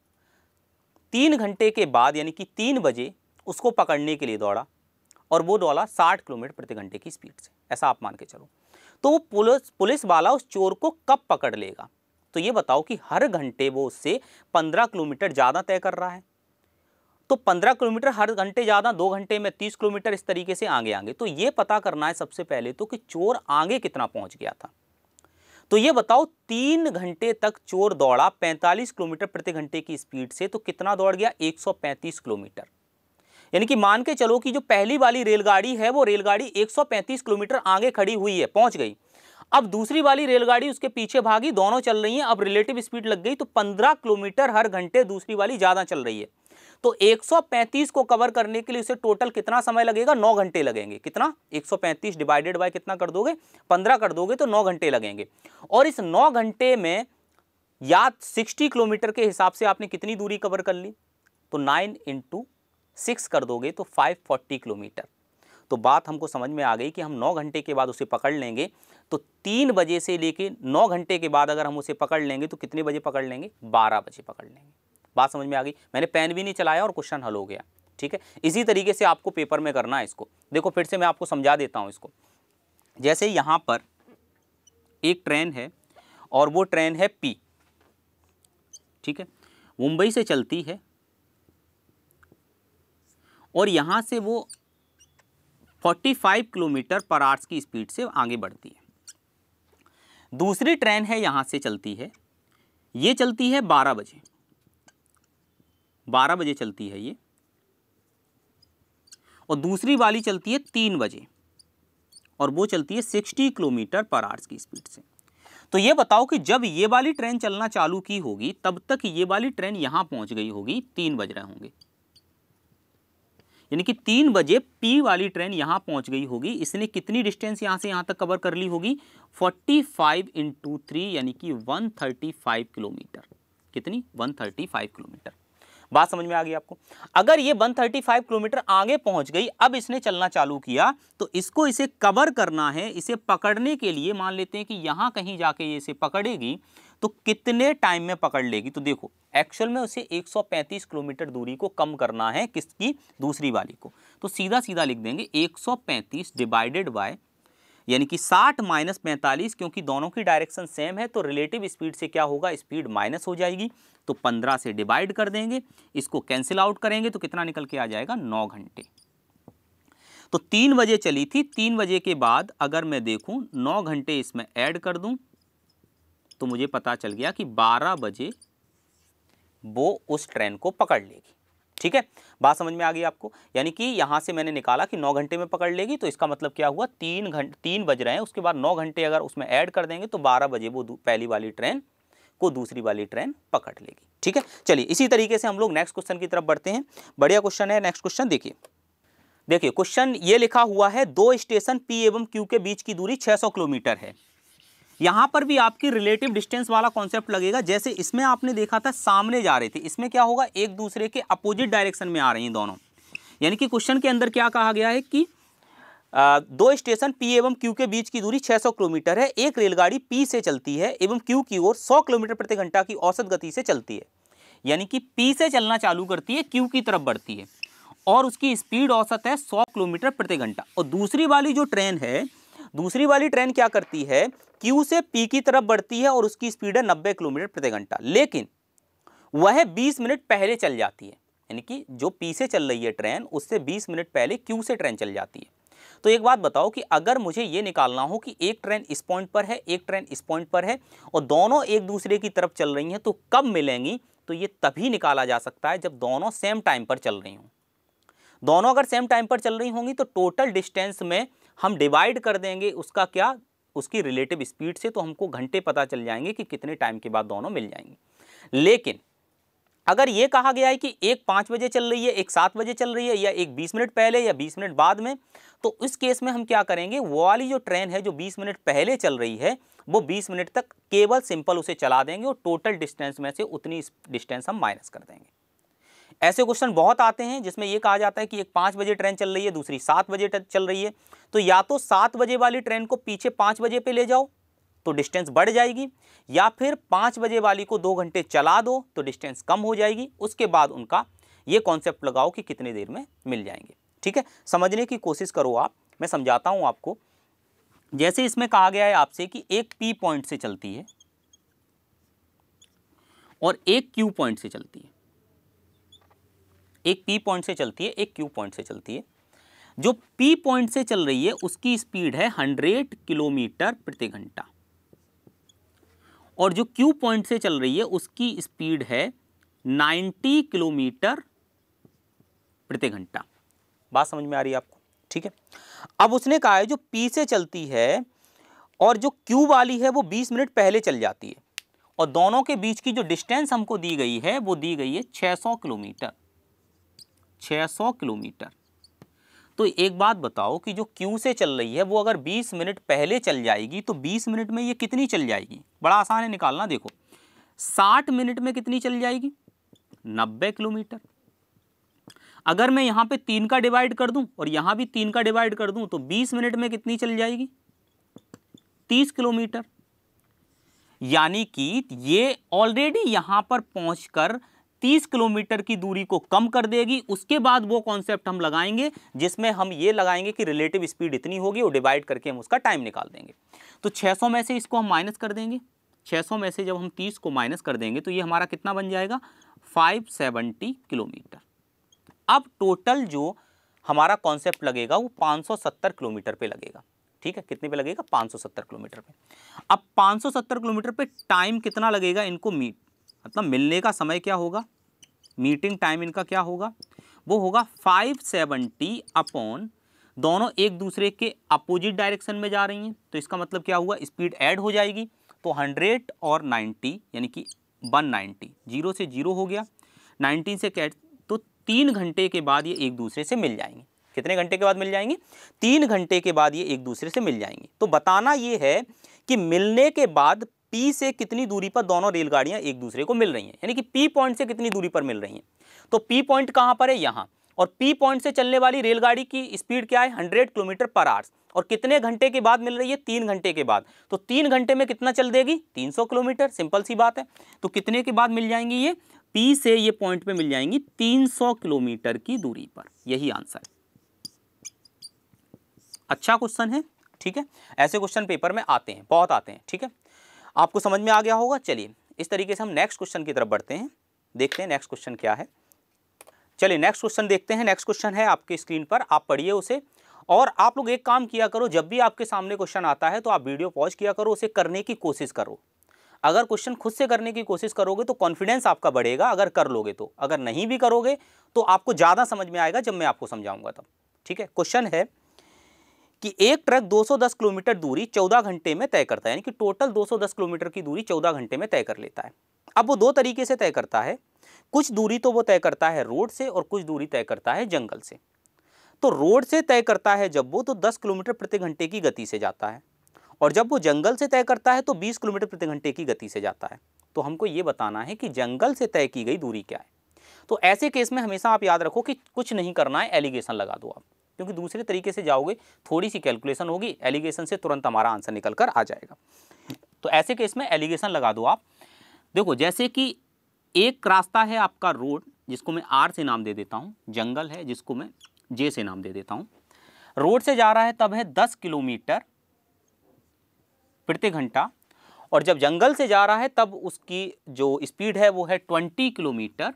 3 घंटे के बाद यानी कि 3 बजे उसको पकड़ने के लिए दौड़ा, और वो दौड़ा 60 किलोमीटर प्रति घंटे की स्पीड से, ऐसा आप मान के चलो। तो वो पुलिस वाला उस चोर को कब पकड़ लेगा? तो ये बताओ कि हर घंटे वो उससे 15 किलोमीटर ज़्यादा तय कर रहा है, तो 15 किलोमीटर हर घंटे ज़्यादा, 2 घंटे में 30 किलोमीटर, इस तरीके से आगे। तो ये पता करना है सबसे पहले तो कि चोर आगे कितना पहुंच गया था। तो ये बताओ 3 घंटे तक चोर दौड़ा 45 किलोमीटर प्रति घंटे की स्पीड से, तो कितना दौड़ गया 135 किलोमीटर। यानी कि मान के चलो कि जो पहली वाली रेलगाड़ी है वो रेलगाड़ी 135 किलोमीटर आगे खड़ी हुई है, पहुंच गई। अब दूसरी वाली रेलगाड़ी उसके पीछे भागी, दोनों चल रही हैं, अब रिलेटिव स्पीड लग गई, तो 15 किलोमीटर हर घंटे दूसरी वाली ज्यादा चल रही है। तो 135 को कवर करने के लिए उसे टोटल कितना समय लगेगा? 9 घंटे लगेंगे। कितना? 135 डिवाइडेड बाय कितना कर दोगे? 15 कर दोगे तो 9 घंटे लगेंगे। और इस 9 घंटे में या 60 किलोमीटर के हिसाब से आपने कितनी दूरी कवर कर ली? तो 9 × 6 कर दोगे तो 540 किलोमीटर। तो बात हमको समझ में आ गई कि हम 9 घंटे के बाद उसे पकड़ लेंगे, तो 3 बजे से लेके 9 घंटे के बाद अगर हम उसे पकड़ लेंगे तो कितने बजे पकड़ लेंगे? 12 बजे पकड़ लेंगे। बात समझ में आ गई? मैंने पेन भी नहीं चलाया और क्वेश्चन हल हो गया। ठीक है, इसी तरीके से आपको पेपर में करना है इसको। देखो फिर से मैं आपको समझा देता हूं इसको। जैसे यहां पर एक ट्रेन है और वो ट्रेन है P, ठीक है, मुंबई से चलती है और यहां से वो 45 किलोमीटर पर आवर्स की स्पीड से आगे बढ़ती है। दूसरी ट्रेन है यहां से चलती है, ये चलती है 12 बजे, 12 बजे चलती है ये, और दूसरी वाली चलती है 3 बजे और वो चलती है 60 किलोमीटर पर आवर्स की स्पीड से। तो ये बताओ कि जब ये वाली ट्रेन चलना चालू की होगी तब तक ये वाली ट्रेन यहां पहुंच गई होगी, 3 बज रहे होंगे, यानी कि 3 बजे P वाली ट्रेन यहां पहुंच गई होगी। इसने कितनी डिस्टेंस यहां से यहां तक कवर कर ली होगी? 45 × 3 यानी कि 135 किलोमीटर। कितनी? 135 किलोमीटर। बात समझ में आ गई आपको। अगर ये 135 किलोमीटर आगे पहुंच गई, अब इसने चलना चालू किया, तो इसको इसे कवर करना है। इसे पकड़ने के लिए मान लेते हैं कि यहां कहीं जाके ये इसे पकड़ेगी, तो कितने टाइम में पकड़ लेगी। तो देखो एक्चुअल में उसे 135 किलोमीटर दूरी को कम करना है, किसकी, दूसरी वाली को। तो सीधा सीधा लिख देंगे 135 डिवाइडेड बाय, यानी कि 60 माइनस 45, क्योंकि दोनों की डायरेक्शन सेम है तो रिलेटिव स्पीड से क्या होगा, स्पीड माइनस हो जाएगी। तो 15 से डिवाइड कर देंगे, इसको कैंसिल आउट करेंगे तो कितना निकल के आ जाएगा, 9 घंटे। तो 3 बजे चली थी, 3 बजे के बाद अगर मैं देखूं 9 घंटे इसमें ऐड कर दूं, तो मुझे पता चल गया कि 12 बजे वो उस ट्रेन को पकड़ लेगी। ठीक है, बात समझ में आ गई आपको। यानी कि यहां से मैंने निकाला कि 9 घंटे में पकड़ लेगी, तो इसका मतलब क्या हुआ, 3 बज रहे हैं, उसके बाद 9 घंटे अगर उसमें ऐड कर देंगे तो 12 बजे वो पहली वाली ट्रेन को दूसरी वाली ट्रेन पकड़ लेगी। ठीक है, चलिए इसी तरीके से हम लोग नेक्स्ट क्वेश्चन की तरफ बढ़ते हैं। बढ़िया क्वेश्चन है, नेक्स्ट क्वेश्चन देखिए। देखिए क्वेश्चन ये लिखा हुआ है, 2 स्टेशन P एवं Q के बीच की दूरी 600 किलोमीटर है। यहां पर भी आपकी रिलेटिव डिस्टेंस वाला कॉन्सेप्ट लगेगा। जैसे इसमें आपने देखा था सामने जा रहे थे, इसमें क्या होगा, एक दूसरे के अपोजिट डायरेक्शन में आ रही हैं दोनों। यानी कि क्वेश्चन के अंदर क्या कहा गया है कि 2 स्टेशन P एवं Q के बीच की दूरी 600 किलोमीटर है। एक रेलगाड़ी P से चलती है एवं Q की ओर 100 किलोमीटर प्रति घंटा की औसत गति से चलती है। यानी कि P से चलना चालू करती है, Q की तरफ बढ़ती है और उसकी स्पीड औसत है 100 किलोमीटर प्रति घंटा। और दूसरी वाली जो ट्रेन है, दूसरी वाली ट्रेन क्या करती है, Q से P की तरफ बढ़ती है और उसकी स्पीड है 90 किलोमीटर प्रति घंटा, लेकिन वह 20 मिनट पहले चल जाती है। यानी कि जो P से चल रही है ट्रेन, उससे 20 मिनट पहले Q से ट्रेन चल जाती है। तो एक बात बताओ कि अगर मुझे ये निकालना हो कि एक ट्रेन इस पॉइंट पर है, एक ट्रेन इस पॉइंट पर है और दोनों एक दूसरे की तरफ चल रही हैं, तो कब मिलेंगी, तो ये तभी निकाला जा सकता है जब दोनों सेम टाइम पर चल रही हों। दोनों अगर सेम टाइम पर चल रही होंगी तो टोटल डिस्टेंस में हम डिवाइड कर देंगे उसका क्या, उसकी रिलेटिव स्पीड से, तो हमको घंटे पता चल जाएंगे कि कितने टाइम के बाद दोनों मिल जाएंगे। लेकिन अगर ये कहा गया है कि एक 5 बजे चल रही है, एक 7 बजे चल रही है, या एक 20 मिनट पहले या 20 मिनट बाद में, तो इस केस में हम क्या करेंगे, वो वाली जो ट्रेन है जो 20 मिनट पहले चल रही है, वो 20 मिनट तक केवल सिंपल उसे चला देंगे और टोटल डिस्टेंस में से उतनी डिस्टेंस हम माइनस कर देंगे। ऐसे क्वेश्चन बहुत आते हैं जिसमें यह कहा जाता है कि एक 5 बजे ट्रेन चल रही है, दूसरी 7 बजे चल रही है, तो या तो 7 बजे वाली ट्रेन को पीछे 5 बजे पे ले जाओ तो डिस्टेंस बढ़ जाएगी, या फिर 5 बजे वाली को 2 घंटे चला दो तो डिस्टेंस कम हो जाएगी। उसके बाद उनका ये कॉन्सेप्ट लगाओ कि कितनी देर में मिल जाएंगे। ठीक है, समझने की कोशिश करो आप, मैं समझाता हूं आपको। जैसे इसमें कहा गया है आपसे कि एक P पॉइंट से चलती है और एक Q पॉइंट से चलती है, एक P पॉइंट से चलती है, एक Q पॉइंट से चलती है। जो P पॉइंट से चल रही है उसकी स्पीड है 100 किलोमीटर प्रति घंटा और जो Q पॉइंट से चल रही है उसकी स्पीड है 90 किलोमीटर प्रति घंटा। बात समझ में आ रही है आपको? ठीक है, अब उसने कहा है जो P से चलती है और जो Q वाली है वो 20 मिनट पहले चल जाती है और दोनों के बीच की जो डिस्टेंस हमको दी गई है वो दी गई है 600 किलोमीटर। 600 किलोमीटर। तो एक बात बताओ कि जो Q से चल रही है वो अगर 20 मिनट पहले चल जाएगी तो 20 मिनट में ये कितनी चल जाएगी? बड़ा आसान है निकालना। देखो 60 मिनट में कितनी चल जाएगी? 90 किलोमीटर। अगर मैं यहां पे 3 का डिवाइड कर दूं और यहां भी 3 का डिवाइड कर दूं तो 20 मिनट में कितनी चल जाएगी? 30 किलोमीटर। यानी कि ये ऑलरेडी यहां पर पहुंचकर 30 किलोमीटर की दूरी को कम कर देगी। उसके बाद वो कॉन्सेप्ट हम लगाएंगे जिसमें हम ये लगाएंगे कि रिलेटिव स्पीड इतनी होगी और डिवाइड करके हम उसका टाइम निकाल देंगे। तो 600 में से इसको हम माइनस कर देंगे। 600 में से जब हम 30 को माइनस कर देंगे तो ये हमारा कितना बन जाएगा? 570 किलोमीटर। अब टोटल जो हमारा कॉन्सेप्ट लगेगा वो 570 किलोमीटर पे लगेगा। ठीक है, कितने पे लगेगा? 570 किलोमीटर पे। अब 570 किलोमीटर पे टाइम कितना लगेगा इनको मतलब मिलने का समय क्या होगा? मीटिंग टाइम इनका क्या होगा? वो होगा 570 अपॉन, दोनों एक दूसरे के अपोजिट डायरेक्शन में जा रही हैं तो इसका मतलब क्या हुआ? स्पीड ऐड हो जाएगी। तो 100 और 90 यानी कि 190, 0 से 0 हो गया, 19 से कैट, तो 3 घंटे के बाद ये एक दूसरे से मिल जाएंगे। कितने घंटे के बाद मिल जाएंगी? 3 घंटे के बाद ये एक दूसरे से मिल जाएंगी। तो बताना ये है कि मिलने के बाद P से कितनी दूरी पर दोनों रेलगाड़ियां एक दूसरे को मिल रही हैं, यानी कि P पॉइंट से कितनी दूरी पर मिल रही हैं। तो P पॉइंट कहां पर है, यहां, और P पॉइंट से चलने वाली रेलगाड़ी की स्पीड क्या है, 100 किलोमीटर पर आवर, और कितने घंटे के बाद मिल रही है, 3 घंटे के बाद। तो 3 घंटे में कितना चल देगी, 300 किलोमीटर, सिंपल सी बात है। तो कितने के बाद मिल जाएंगी ये, P से ये पॉइंट पे मिल जाएंगी 300 किलोमीटर की दूरी पर, यही आंसर है। अच्छा क्वेश्चन है, ठीक है, ऐसे क्वेश्चन पेपर में आते हैं, बहुत आते हैं, ठीक है, आपको समझ में आ गया होगा। चलिए इस तरीके से हम नेक्स्ट क्वेश्चन की तरफ बढ़ते हैं, देखते हैं नेक्स्ट क्वेश्चन क्या है। चलिए नेक्स्ट क्वेश्चन देखते हैं। नेक्स्ट क्वेश्चन है आपके स्क्रीन पर, आप पढ़िए उसे, और आप लोग एक काम किया करो, जब भी आपके सामने क्वेश्चन आता है तो आप वीडियो पॉज किया करो, उसे करने की कोशिश करो। अगर क्वेश्चन खुद से करने की कोशिश करोगे तो कॉन्फिडेंस आपका बढ़ेगा, अगर कर लोगे तो। अगर नहीं भी करोगे तो आपको ज़्यादा समझ में आएगा जब मैं आपको समझाऊंगा तब, ठीक है। क्वेश्चन है कि एक ट्रक 210 किलोमीटर दूरी 14 घंटे में तय करता है, यानी कि टोटल 210 किलोमीटर की दूरी 14 घंटे में तय कर लेता है। अब वो 2 तरीके से तय करता है, कुछ दूरी तो वो तय करता है रोड से और कुछ दूरी तय करता है जंगल से। तो रोड से तय करता है जब वो, तो 10 किलोमीटर प्रति घंटे की गति से जाता है, और जब वो जंगल से तय करता है तो 20 किलोमीटर प्रति घंटे की गति से जाता है। तो हमको ये बताना है कि जंगल से तय की गई दूरी क्या है। तो ऐसे केस में हमेशा आप याद रखो कि कुछ नहीं करना है, एलिगेशन लगा दो आप, क्योंकि दूसरे तरीके से जाओगे थोड़ी सी कैलकुलेशन होगी, एलिगेशन से तुरंत हमारा आंसर निकल कर आ जाएगा। तो ऐसे केस में एलिगेशन लगा दो आप। देखो जैसे कि एक रास्ता है आपका रोड, जिसको मैं R से नाम दे देता हूँ, जंगल है जिसको मैं J से नाम दे देता हूँ। रोड से जा रहा है तब है 10 किलोमीटर प्रति घंटा, और जब जंगल से जा रहा है तब उसकी जो स्पीड है वो है 20 किलोमीटर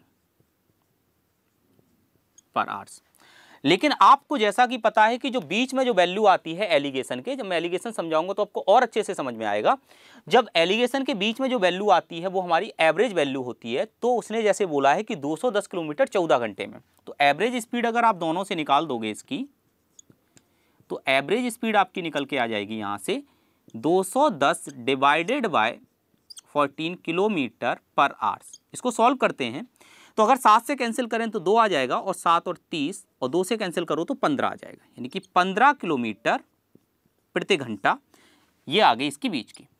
पर आवर। लेकिन आपको जैसा कि पता है कि जो बीच में जो वैल्यू आती है एलिगेशन के, जब मैं एलिगेशन समझाऊंगा तो आपको और अच्छे से समझ में आएगा। जब एलिगेशन के बीच में जो वैल्यू आती है वो हमारी एवरेज वैल्यू होती है। तो उसने जैसे बोला है कि 210 किलोमीटर 14 घंटे में, तो एवरेज स्पीड अगर आप दोनों से निकाल दोगे इसकी, तो एवरेज स्पीड आपकी निकल के आ जाएगी यहाँ से 210 divided by 14 kilometre per hour. इसको सॉल्व करते हैं तो अगर 7 से कैंसिल करें तो 2 आ जाएगा, और 7 और 30 और 2 से कैंसिल करो तो 15 आ जाएगा, यानी कि 15 किलोमीटर प्रति घंटा ये आ गई इसकी बीच की।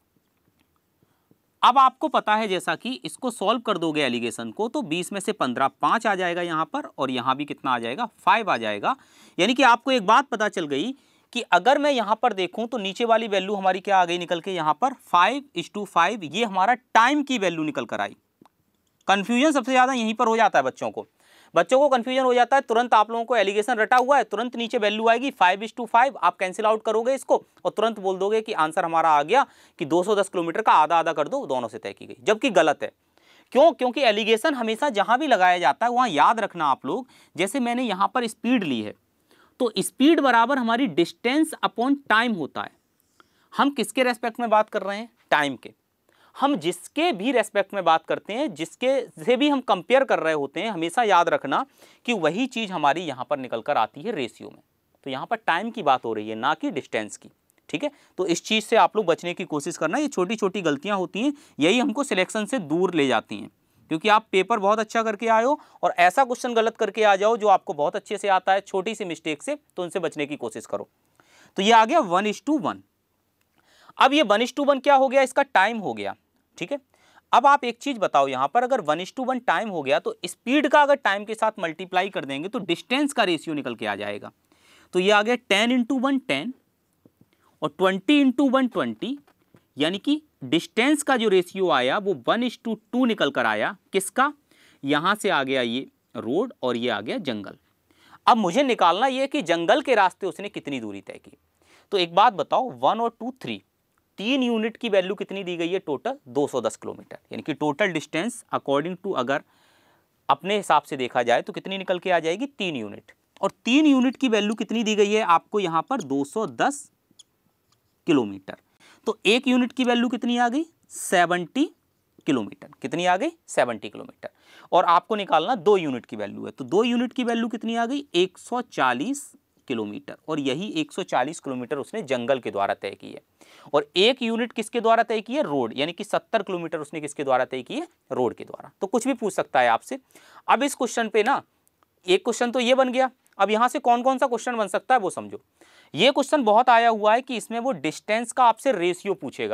अब आपको पता है जैसा कि इसको सॉल्व कर दोगे एलिगेशन को, तो 20 में से 15 5 आ जाएगा यहाँ पर, और यहाँ भी कितना आ जाएगा, 5 आ जाएगा। यानी कि आपको एक बात पता चल गई कि अगर मैं यहाँ पर देखूँ तो नीचे वाली वैल्यू हमारी क्या आ गई निकल के, यहाँ पर 5:5, ये हमारा टाइम की वैल्यू निकल कर आई। कंफ्यूजन सबसे ज़्यादा यहीं पर हो जाता है बच्चों को कंफ्यूजन हो जाता है। तुरंत आप लोगों को एलिगेशन रटा हुआ है, तुरंत नीचे वैल्यू आएगी 5:5, आप कैंसिल आउट करोगे इसको और तुरंत बोल दोगे कि आंसर हमारा आ गया कि 210 किलोमीटर का आधा आधा कर दो, दोनों से तय की गई, जबकि गलत है। क्यों? क्योंकि एलिगेशन हमेशा जहां भी लगाया जाता है वहां याद रखना आप लोग, जैसे मैंने यहां पर स्पीड ली है तो स्पीड बराबर हमारी डिस्टेंस अपॉन टाइम होता है। हम किसके रेस्पेक्ट में बात कर रहे हैं? टाइम के। हम जिसके भी रेस्पेक्ट में बात करते हैं, जिसके से भी हम कंपेयर कर रहे होते हैं, हमेशा याद रखना कि वही चीज़ हमारी यहाँ पर निकल कर आती है रेशियो में। तो यहाँ पर टाइम की बात हो रही है, ना कि डिस्टेंस की, ठीक है। तो इस चीज़ से आप लोग बचने की कोशिश करना। ये छोटी छोटी गलतियाँ होती हैं, यही हमको सिलेक्शन से दूर ले जाती हैं, क्योंकि आप पेपर बहुत अच्छा करके आए हो और ऐसा क्वेश्चन गलत करके आ जाओ जो आपको बहुत अच्छे से आता है छोटी सी मिस्टेक से, तो उनसे बचने की कोशिश करो। तो ये आ गया 1:1। अब ये 1:1 क्या हो गया? इसका टाइम हो गया, ठीक है। अब आप एक चीज बताओ, यहां पर अगर 1:1 टाइम हो गया तो स्पीड का अगर टाइम के साथ मल्टीप्लाई कर देंगे तो डिस्टेंस का रेशियो निकल के आ जाएगा। तो ये आ गया 10:1 10 और 20:1 20, यानी कि डिस्टेंस का जो रेशियो आया वो 1:2 निकल कर आया। किसका? यहां से आ गया ये रोड और ये आ गया जंगल। अब मुझे निकालना ये कि जंगल के रास्ते उसने कितनी दूरी तय की। तो एक बात बताओ, 1 और 2 3, 3 यूनिट की वैल्यू कितनी दी गई है? टोटल 210 किलोमीटर, यानी कि टोटल डिस्टेंस अकॉर्डिंग टू अगर अपने हिसाब से देखा जाए तो कितनी निकल के आ जाएगी? 3 यूनिट। और 3 यूनिट की वैल्यू कितनी दी गई है आपको यहाँ पर? 210 किलोमीटर। तो 1 यूनिट की वैल्यू कितनी आ गई? 70 किलोमीटर। कितनी आ गई? 70 किलोमीटर। और आपको निकालना 2 यूनिट की वैल्यू है, तो 2 यूनिट की वैल्यू कितनी आ गई? 140 किलोमीटर। और यही 140 किलोमीटर उसने जंगल के द्वारा तय की है। और 1 यूनिट किसके द्वारा तय की है? रोड, यानी कि 70 किलोमीटर उसने किसके द्वारा तय की है? रोड के द्वारा। तो कुछ भी पूछ सकता है आपसे। अब इस क्वेश्चन पे ना, एक क्वेश्चन तो ये बन गया। अब यहां से कौन कौन सा क्वेश्चन बन सकता है वो समझो। ये क्वेश्चन बहुत आया हुआ है कि इसमें वो डिस्टेंस का आपसे रेशियो पूछेगा।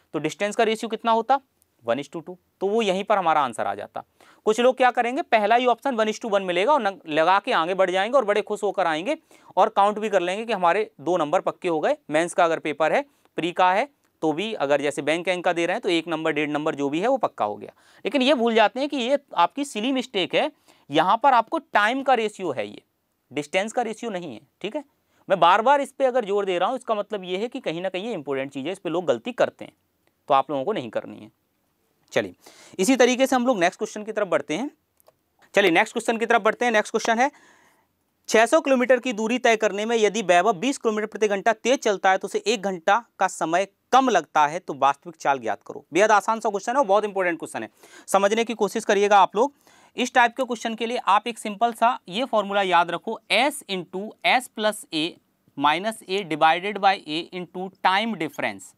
तो डिस्टेंस का रेशियो कितना होता 1:2, तो वो यहीं पर हमारा आंसर आ जाता। कुछ लोग क्या करेंगे, पहला ही ऑप्शन 1:1 मिलेगा और लगा के आगे बढ़ जाएंगे और बड़े खुश होकर आएंगे और काउंट भी कर लेंगे कि हमारे 2 नंबर पक्के हो गए। मेंस का अगर पेपर है, प्री का है तो भी, अगर जैसे बैंक का दे रहे हैं तो 1 नंबर 1.5 नंबर जो भी है वो पक्का हो गया। लेकिन ये भूल जाते हैं कि ये आपकी सिली मिस्टेक है, यहाँ पर आपको टाइम का रेशियो है, ये डिस्टेंस का रेशियो नहीं है। ठीक है, मैं बार बार इस पर अगर जोर दे रहा हूँ, इसका मतलब ये है कि कहीं ना कहीं ये इंपॉर्टेंट चीज़ है, इस पर लोग गलती करते हैं, तो आप लोगों को नहीं करनी है। चलिए इसी तरीके से हम लोग नेक्स्ट क्वेश्चन की तरफ बढ़ते हैं। चलिए नेक्स्ट क्वेश्चन की तरफ बढ़ते हैं। नेक्स्ट क्वेश्चन है 600 किलोमीटर की दूरी तय करने में यदि वैभव 20 किलोमीटर प्रति घंटा तेज चलता है तो उसे 1 घंटा का समय कम लगता है, तो वास्तविक चाल ज्ञात करो। बेहद आसान सा क्वेश्चन है और बहुत इंपॉर्टेंट क्वेश्चन है, समझने की कोशिश करिएगा आप लोग। इस टाइप के क्वेश्चन के लिए आप एक सिंपल सा ये फॉर्मूला याद रखो, S × S + A - A divided by A into time difference,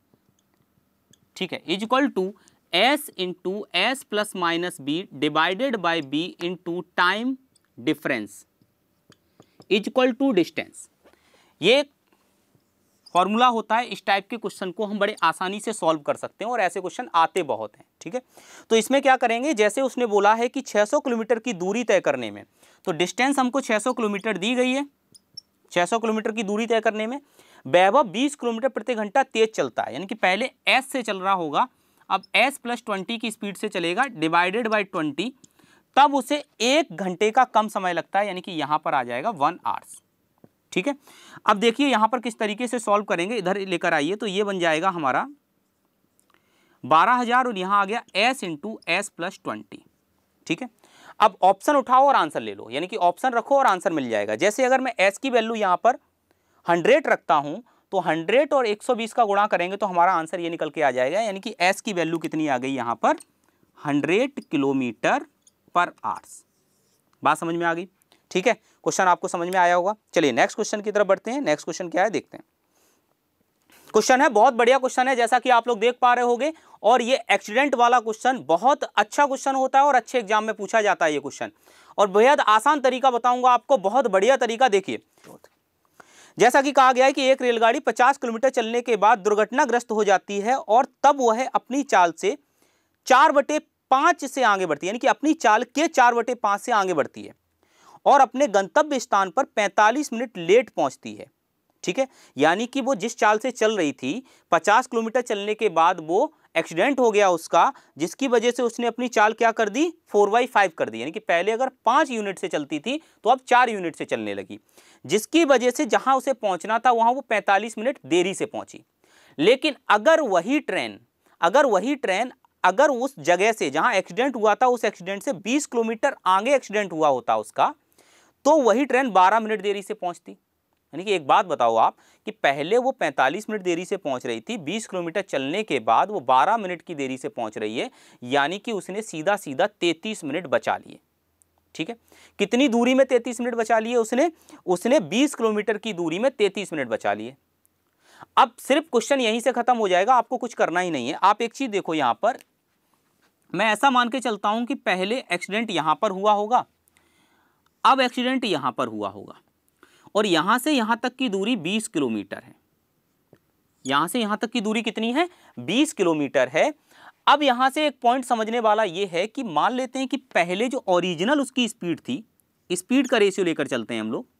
ठीक है, is equal to S × S ± B divided by B into time difference is equal to distance. ये फॉर्मूला होता है। इस टाइप के क्वेश्चन को हम बड़े आसानी से सॉल्व कर सकते हैं और ऐसे क्वेश्चन आते बहुत हैं। ठीक है, तो इसमें क्या करेंगे, जैसे उसने बोला है कि 600 किलोमीटर की दूरी तय करने में, तो डिस्टेंस हमको 600 किलोमीटर दी गई है। 600 किलोमीटर की दूरी तय करने में वैभव 20 किलोमीटर प्रति घंटा तेज चलता है, यानी कि पहले S से चल रहा होगा, अब S + 20 की स्पीड से चलेगा डिवाइडेड बाई 20, तब उसे 1 घंटे का कम समय लगता है, यानी कि यहां पर आ जाएगा 1 आवर्स। ठीक है, अब देखिए यहां पर किस तरीके से सॉल्व करेंगे, इधर लेकर आइए, तो ये बन जाएगा हमारा 12,000 और यहां आ गया S × S + 20। ठीक है, अब ऑप्शन उठाओ और आंसर ले लो, यानी कि ऑप्शन रखो और आंसर मिल जाएगा। जैसे अगर मैं S की वैल्यू यहां पर 100 रखता हूं, तो 100 और 120 का गुणा करेंगे तो हमारा आंसर ये निकल के आ जाएगा, यानी कि S की वैल्यू कितनी आ गई यहां पर 100 किलोमीटर पर आवर्स। बात समझ में आ गई? ठीक है, क्वेश्चन आपको समझ में आया होगा। चलिए नेक्स्ट क्वेश्चन की तरफ बढ़ते हैं। नेक्स्ट क्वेश्चन क्या है देखते हैं। क्वेश्चन है, बहुत बढ़िया क्वेश्चन है, जैसा कि आप लोग देख पा रहे होंगे, और ये एक्सीडेंट वाला क्वेश्चन बहुत अच्छा क्वेश्चन होता है और अच्छे एग्जाम में पूछा जाता है ये क्वेश्चन, और बेहद आसान तरीका बताऊंगा आपको, बहुत बढ़िया तरीका। देखिए जैसा कि कहा गया है कि एक रेलगाड़ी 50 किलोमीटर चलने के बाद दुर्घटनाग्रस्त हो जाती है और तब वह अपनी चाल से 4/5 से आगे बढ़ती है, यानी कि अपनी चाल के 4/5 से आगे बढ़ती है और अपने गंतव्य स्थान पर 45 मिनट लेट पहुंचती है। ठीक है, यानी कि वो जिस चाल से चल रही थी, 50 किलोमीटर चलने के बाद वो एक्सीडेंट हो गया उसका, जिसकी वजह से उसने अपनी चाल क्या कर दी 4/5 कर दी, यानी कि पहले अगर 5 यूनिट से चलती थी तो अब 4 यूनिट से चलने लगी, जिसकी वजह से जहां उसे पहुंचना था वहां वो 45 मिनट देरी से पहुंची। लेकिन अगर वही ट्रेन अगर उस जगह से जहां एक्सीडेंट हुआ था, उस एक्सीडेंट से 20 किलोमीटर आगे एक्सीडेंट हुआ होता उसका, तो वही ट्रेन 12 मिनट देरी से पहुंचती। यानी कि एक बात बताओ आप कि पहले वो 45 मिनट देरी से पहुंच रही थी, 20 किलोमीटर चलने के बाद वो 12 मिनट की देरी से पहुंच रही है, यानी कि उसने सीधा 33 मिनट बचा लिए। ठीक है, कितनी दूरी में 33 मिनट बचा लिए उसने 20 किलोमीटर की दूरी में 33 मिनट बचा लिए। अब सिर्फ क्वेश्चन यहीं से खत्म हो जाएगा, आपको कुछ करना ही नहीं है। आप एक चीज देखो, यहां पर मैं ऐसा मान के चलता हूं कि पहले एक्सीडेंट यहां पर हुआ होगा, अब एक्सीडेंट यहां पर हुआ होगा, और यहां से यहां तक की दूरी 20 किलोमीटर है। यहां से यहां तक की दूरी कितनी है 20 किलोमीटर है। अब यहां से एक पॉइंट समझने वाला यह है कि मान लेते हैं कि पहले जो ओरिजिनल उसकी स्पीड थी, स्पीड का रेशियो लेकर चलते हैं हम लोग,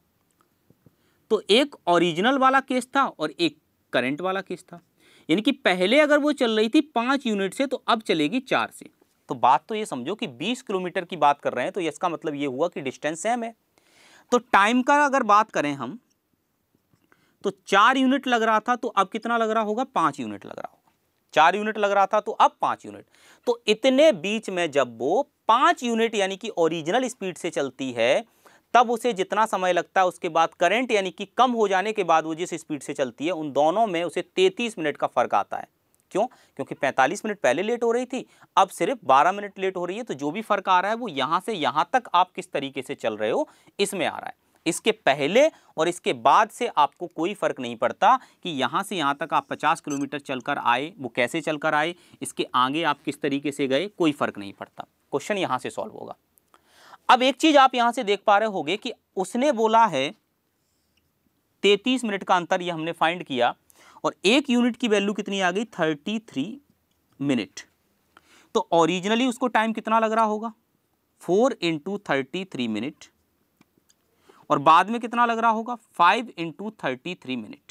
तो एक ओरिजिनल वाला केस था और एक करंट वाला केस था। यानी कि पहले अगर वो चल रही थी 5 यूनिट से, तो अब चलेगी 4 से। तो बात तो ये समझो कि 20 किलोमीटर की बात कर रहे हैं, तो इसका मतलब ये हुआ कि डिस्टेंस सेम है। तो टाइम का अगर बात करें हम, तो 4 यूनिट लग रहा था, तो अब कितना लग रहा होगा 5 यूनिट लग रहा होगा। 4 यूनिट लग रहा था तो अब 5 यूनिट। तो इतने बीच में जब वो 5 यूनिट यानी कि ओरिजिनल स्पीड से चलती है, तब उसे जितना समय लगता है, उसके बाद करंट यानी कि कम हो जाने के बाद वो जिस स्पीड से चलती है, उन दोनों में उसे 33 मिनट का फर्क आता है। क्यों? क्योंकि 45 मिनट पहले लेट हो रही थी, अब सिर्फ 12 मिनट लेट हो रही है। तो जो भी फर्क आ रहा है वो यहां से यहां तक आप किस तरीके से चल रहे हो इसमें आ रहा है। इसके पहले और इसके बाद से आपको कोई फर्क नहीं पड़ता कि यहां से यहां तक आप 50 किलोमीटर चलकर आए, वो कैसे चलकर आए, इसके आगे आप किस तरीके से गए, कोई फर्क नहीं पड़ता। क्वेश्चन यहां से सॉल्व होगा। अब एक चीज आप यहां से देख पा रहे होगे कि उसने बोला है 33 मिनट का अंतर, ये हमने फाइंड किया, और 1 यूनिट की वैल्यू कितनी आ गई 33 मिनट। तो ओरिजिनली उसको टाइम कितना लग रहा होगा 4 × 33 मिनट, और बाद में कितना लग रहा होगा 5 × 33 मिनट।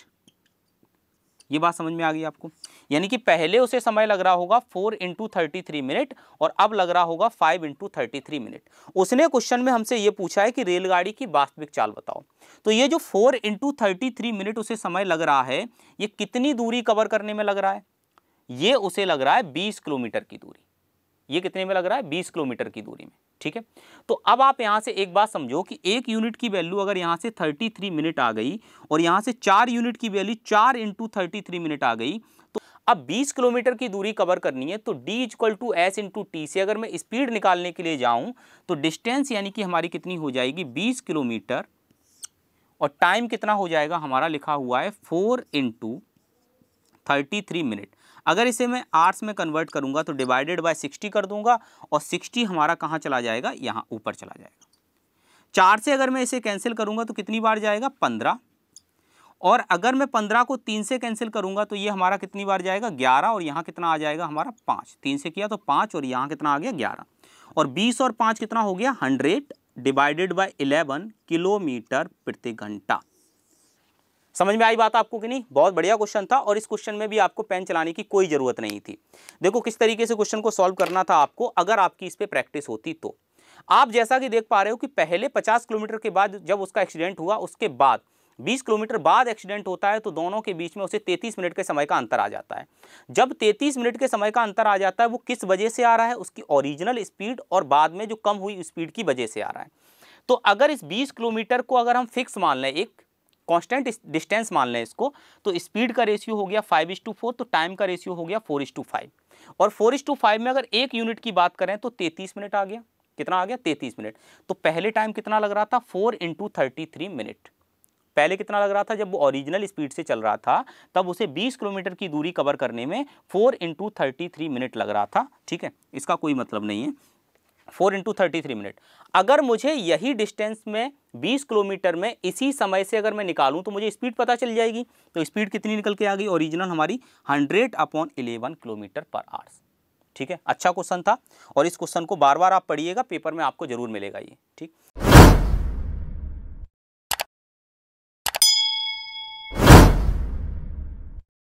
ये बात समझ में आ गई आपको? यानी कि पहले उसे समय लग रहा होगा 4 × 33 मिनट और अब लग रहा होगा 5 × 33 मिनट। उसने क्वेश्चन में हमसे ये पूछा है कि रेलगाड़ी की वास्तविक चाल बताओ। तो ये जो 4 × 33 मिनट उसे समय लग रहा है, ये कितनी दूरी कवर करने में लग रहा है? ये उसे लग रहा है 20 किलोमीटर की दूरी। ये कितने में लग रहा है 20 किलोमीटर की दूरी में। ठीक है, तो अब आप यहां से एक बात समझो कि 1 यूनिट की वैल्यू अगर यहां से 33 मिनट आ गई और यहां से 4 यूनिट की वैल्यू 4 × 33 मिनट आ गई, तो अब 20 किलोमीटर की दूरी कवर करनी है। तो D = S × T से अगर मैं स्पीड निकालने के लिए जाऊं तो डिस्टेंस यानी कि हमारी कितनी हो जाएगी 20 किलोमीटर, और टाइम कितना हो जाएगा हमारा लिखा हुआ है 4 × 33 मिनट। अगर इसे मैं आवर्स में कन्वर्ट करूंगा तो डिवाइडेड बाय 60 कर दूंगा, और 60 हमारा कहां चला जाएगा, यहां ऊपर चला जाएगा। 4 से अगर मैं इसे कैंसिल करूंगा तो कितनी बार जाएगा 15, और अगर मैं 15 को 3 से कैंसिल करूंगा तो ये हमारा कितनी बार जाएगा 11, और यहां कितना आ जाएगा हमारा 5। 3 से किया तो 5 और यहां कितना आ गया 11, और 20 और 5 कितना हो गया 100 डिवाइडेड बाय 11 किलोमीटर प्रति घंटा। समझ में आई बात आपको कि नहीं? बहुत बढ़िया क्वेश्चन था, और इस क्वेश्चन में भी आपको पेन चलाने की कोई जरूरत नहीं थी। देखो किस तरीके से क्वेश्चन को सॉल्व करना था आपको, अगर आपकी इस पे प्रैक्टिस होती तो। आप जैसा कि देख पा रहे हो कि पहले 50 किलोमीटर के बाद जब उसका एक्सीडेंट हुआ, उसके बाद 20 किलोमीटर बाद एक्सीडेंट होता है, तो दोनों के बीच में उसे 33 मिनट के समय का अंतर आ जाता है। जब 33 मिनट के समय का अंतर आ जाता है, वो किस वजह से आ रहा है? उसकी ओरिजिनल स्पीड और बाद में जो कम हुई स्पीड की वजह से आ रहा है। तो अगर इस 20 किलोमीटर को अगर हम फिक्स मान लें, एक कांस्टेंट डिस्टेंस मान लें इसको, तो स्पीड का रेशियो हो गया 5:4, तो टाइम का रेशियो हो गया 4:5, और 4:5 में अगर 1 यूनिट की बात करें तो 33 मिनट आ गया। कितना आ गया 33 मिनट। तो पहले टाइम कितना लग रहा था 4 × 33 मिनट। पहले कितना लग रहा था जब वो ओरिजिनल स्पीड से चल रहा था, तब उसे 20 किलोमीटर की दूरी कवर करने में 4 × 33 मिनट लग रहा था। ठीक है, इसका कोई मतलब नहीं है 4 × 33 मिनट। अगर मुझे यही डिस्टेंस में 20 किलोमीटर में इसी समय से अगर मैं निकालूं तो मुझे स्पीड पता चल जाएगी। तो स्पीड कितनी निकल के आ गई ओरिजिनल हमारी 100/11 किलोमीटर पर आवर्स। ठीक है, अच्छा क्वेश्चन था, और इस क्वेश्चन को बार बार आप पढ़िएगा, पेपर में आपको जरूर मिलेगा ये। ठीक।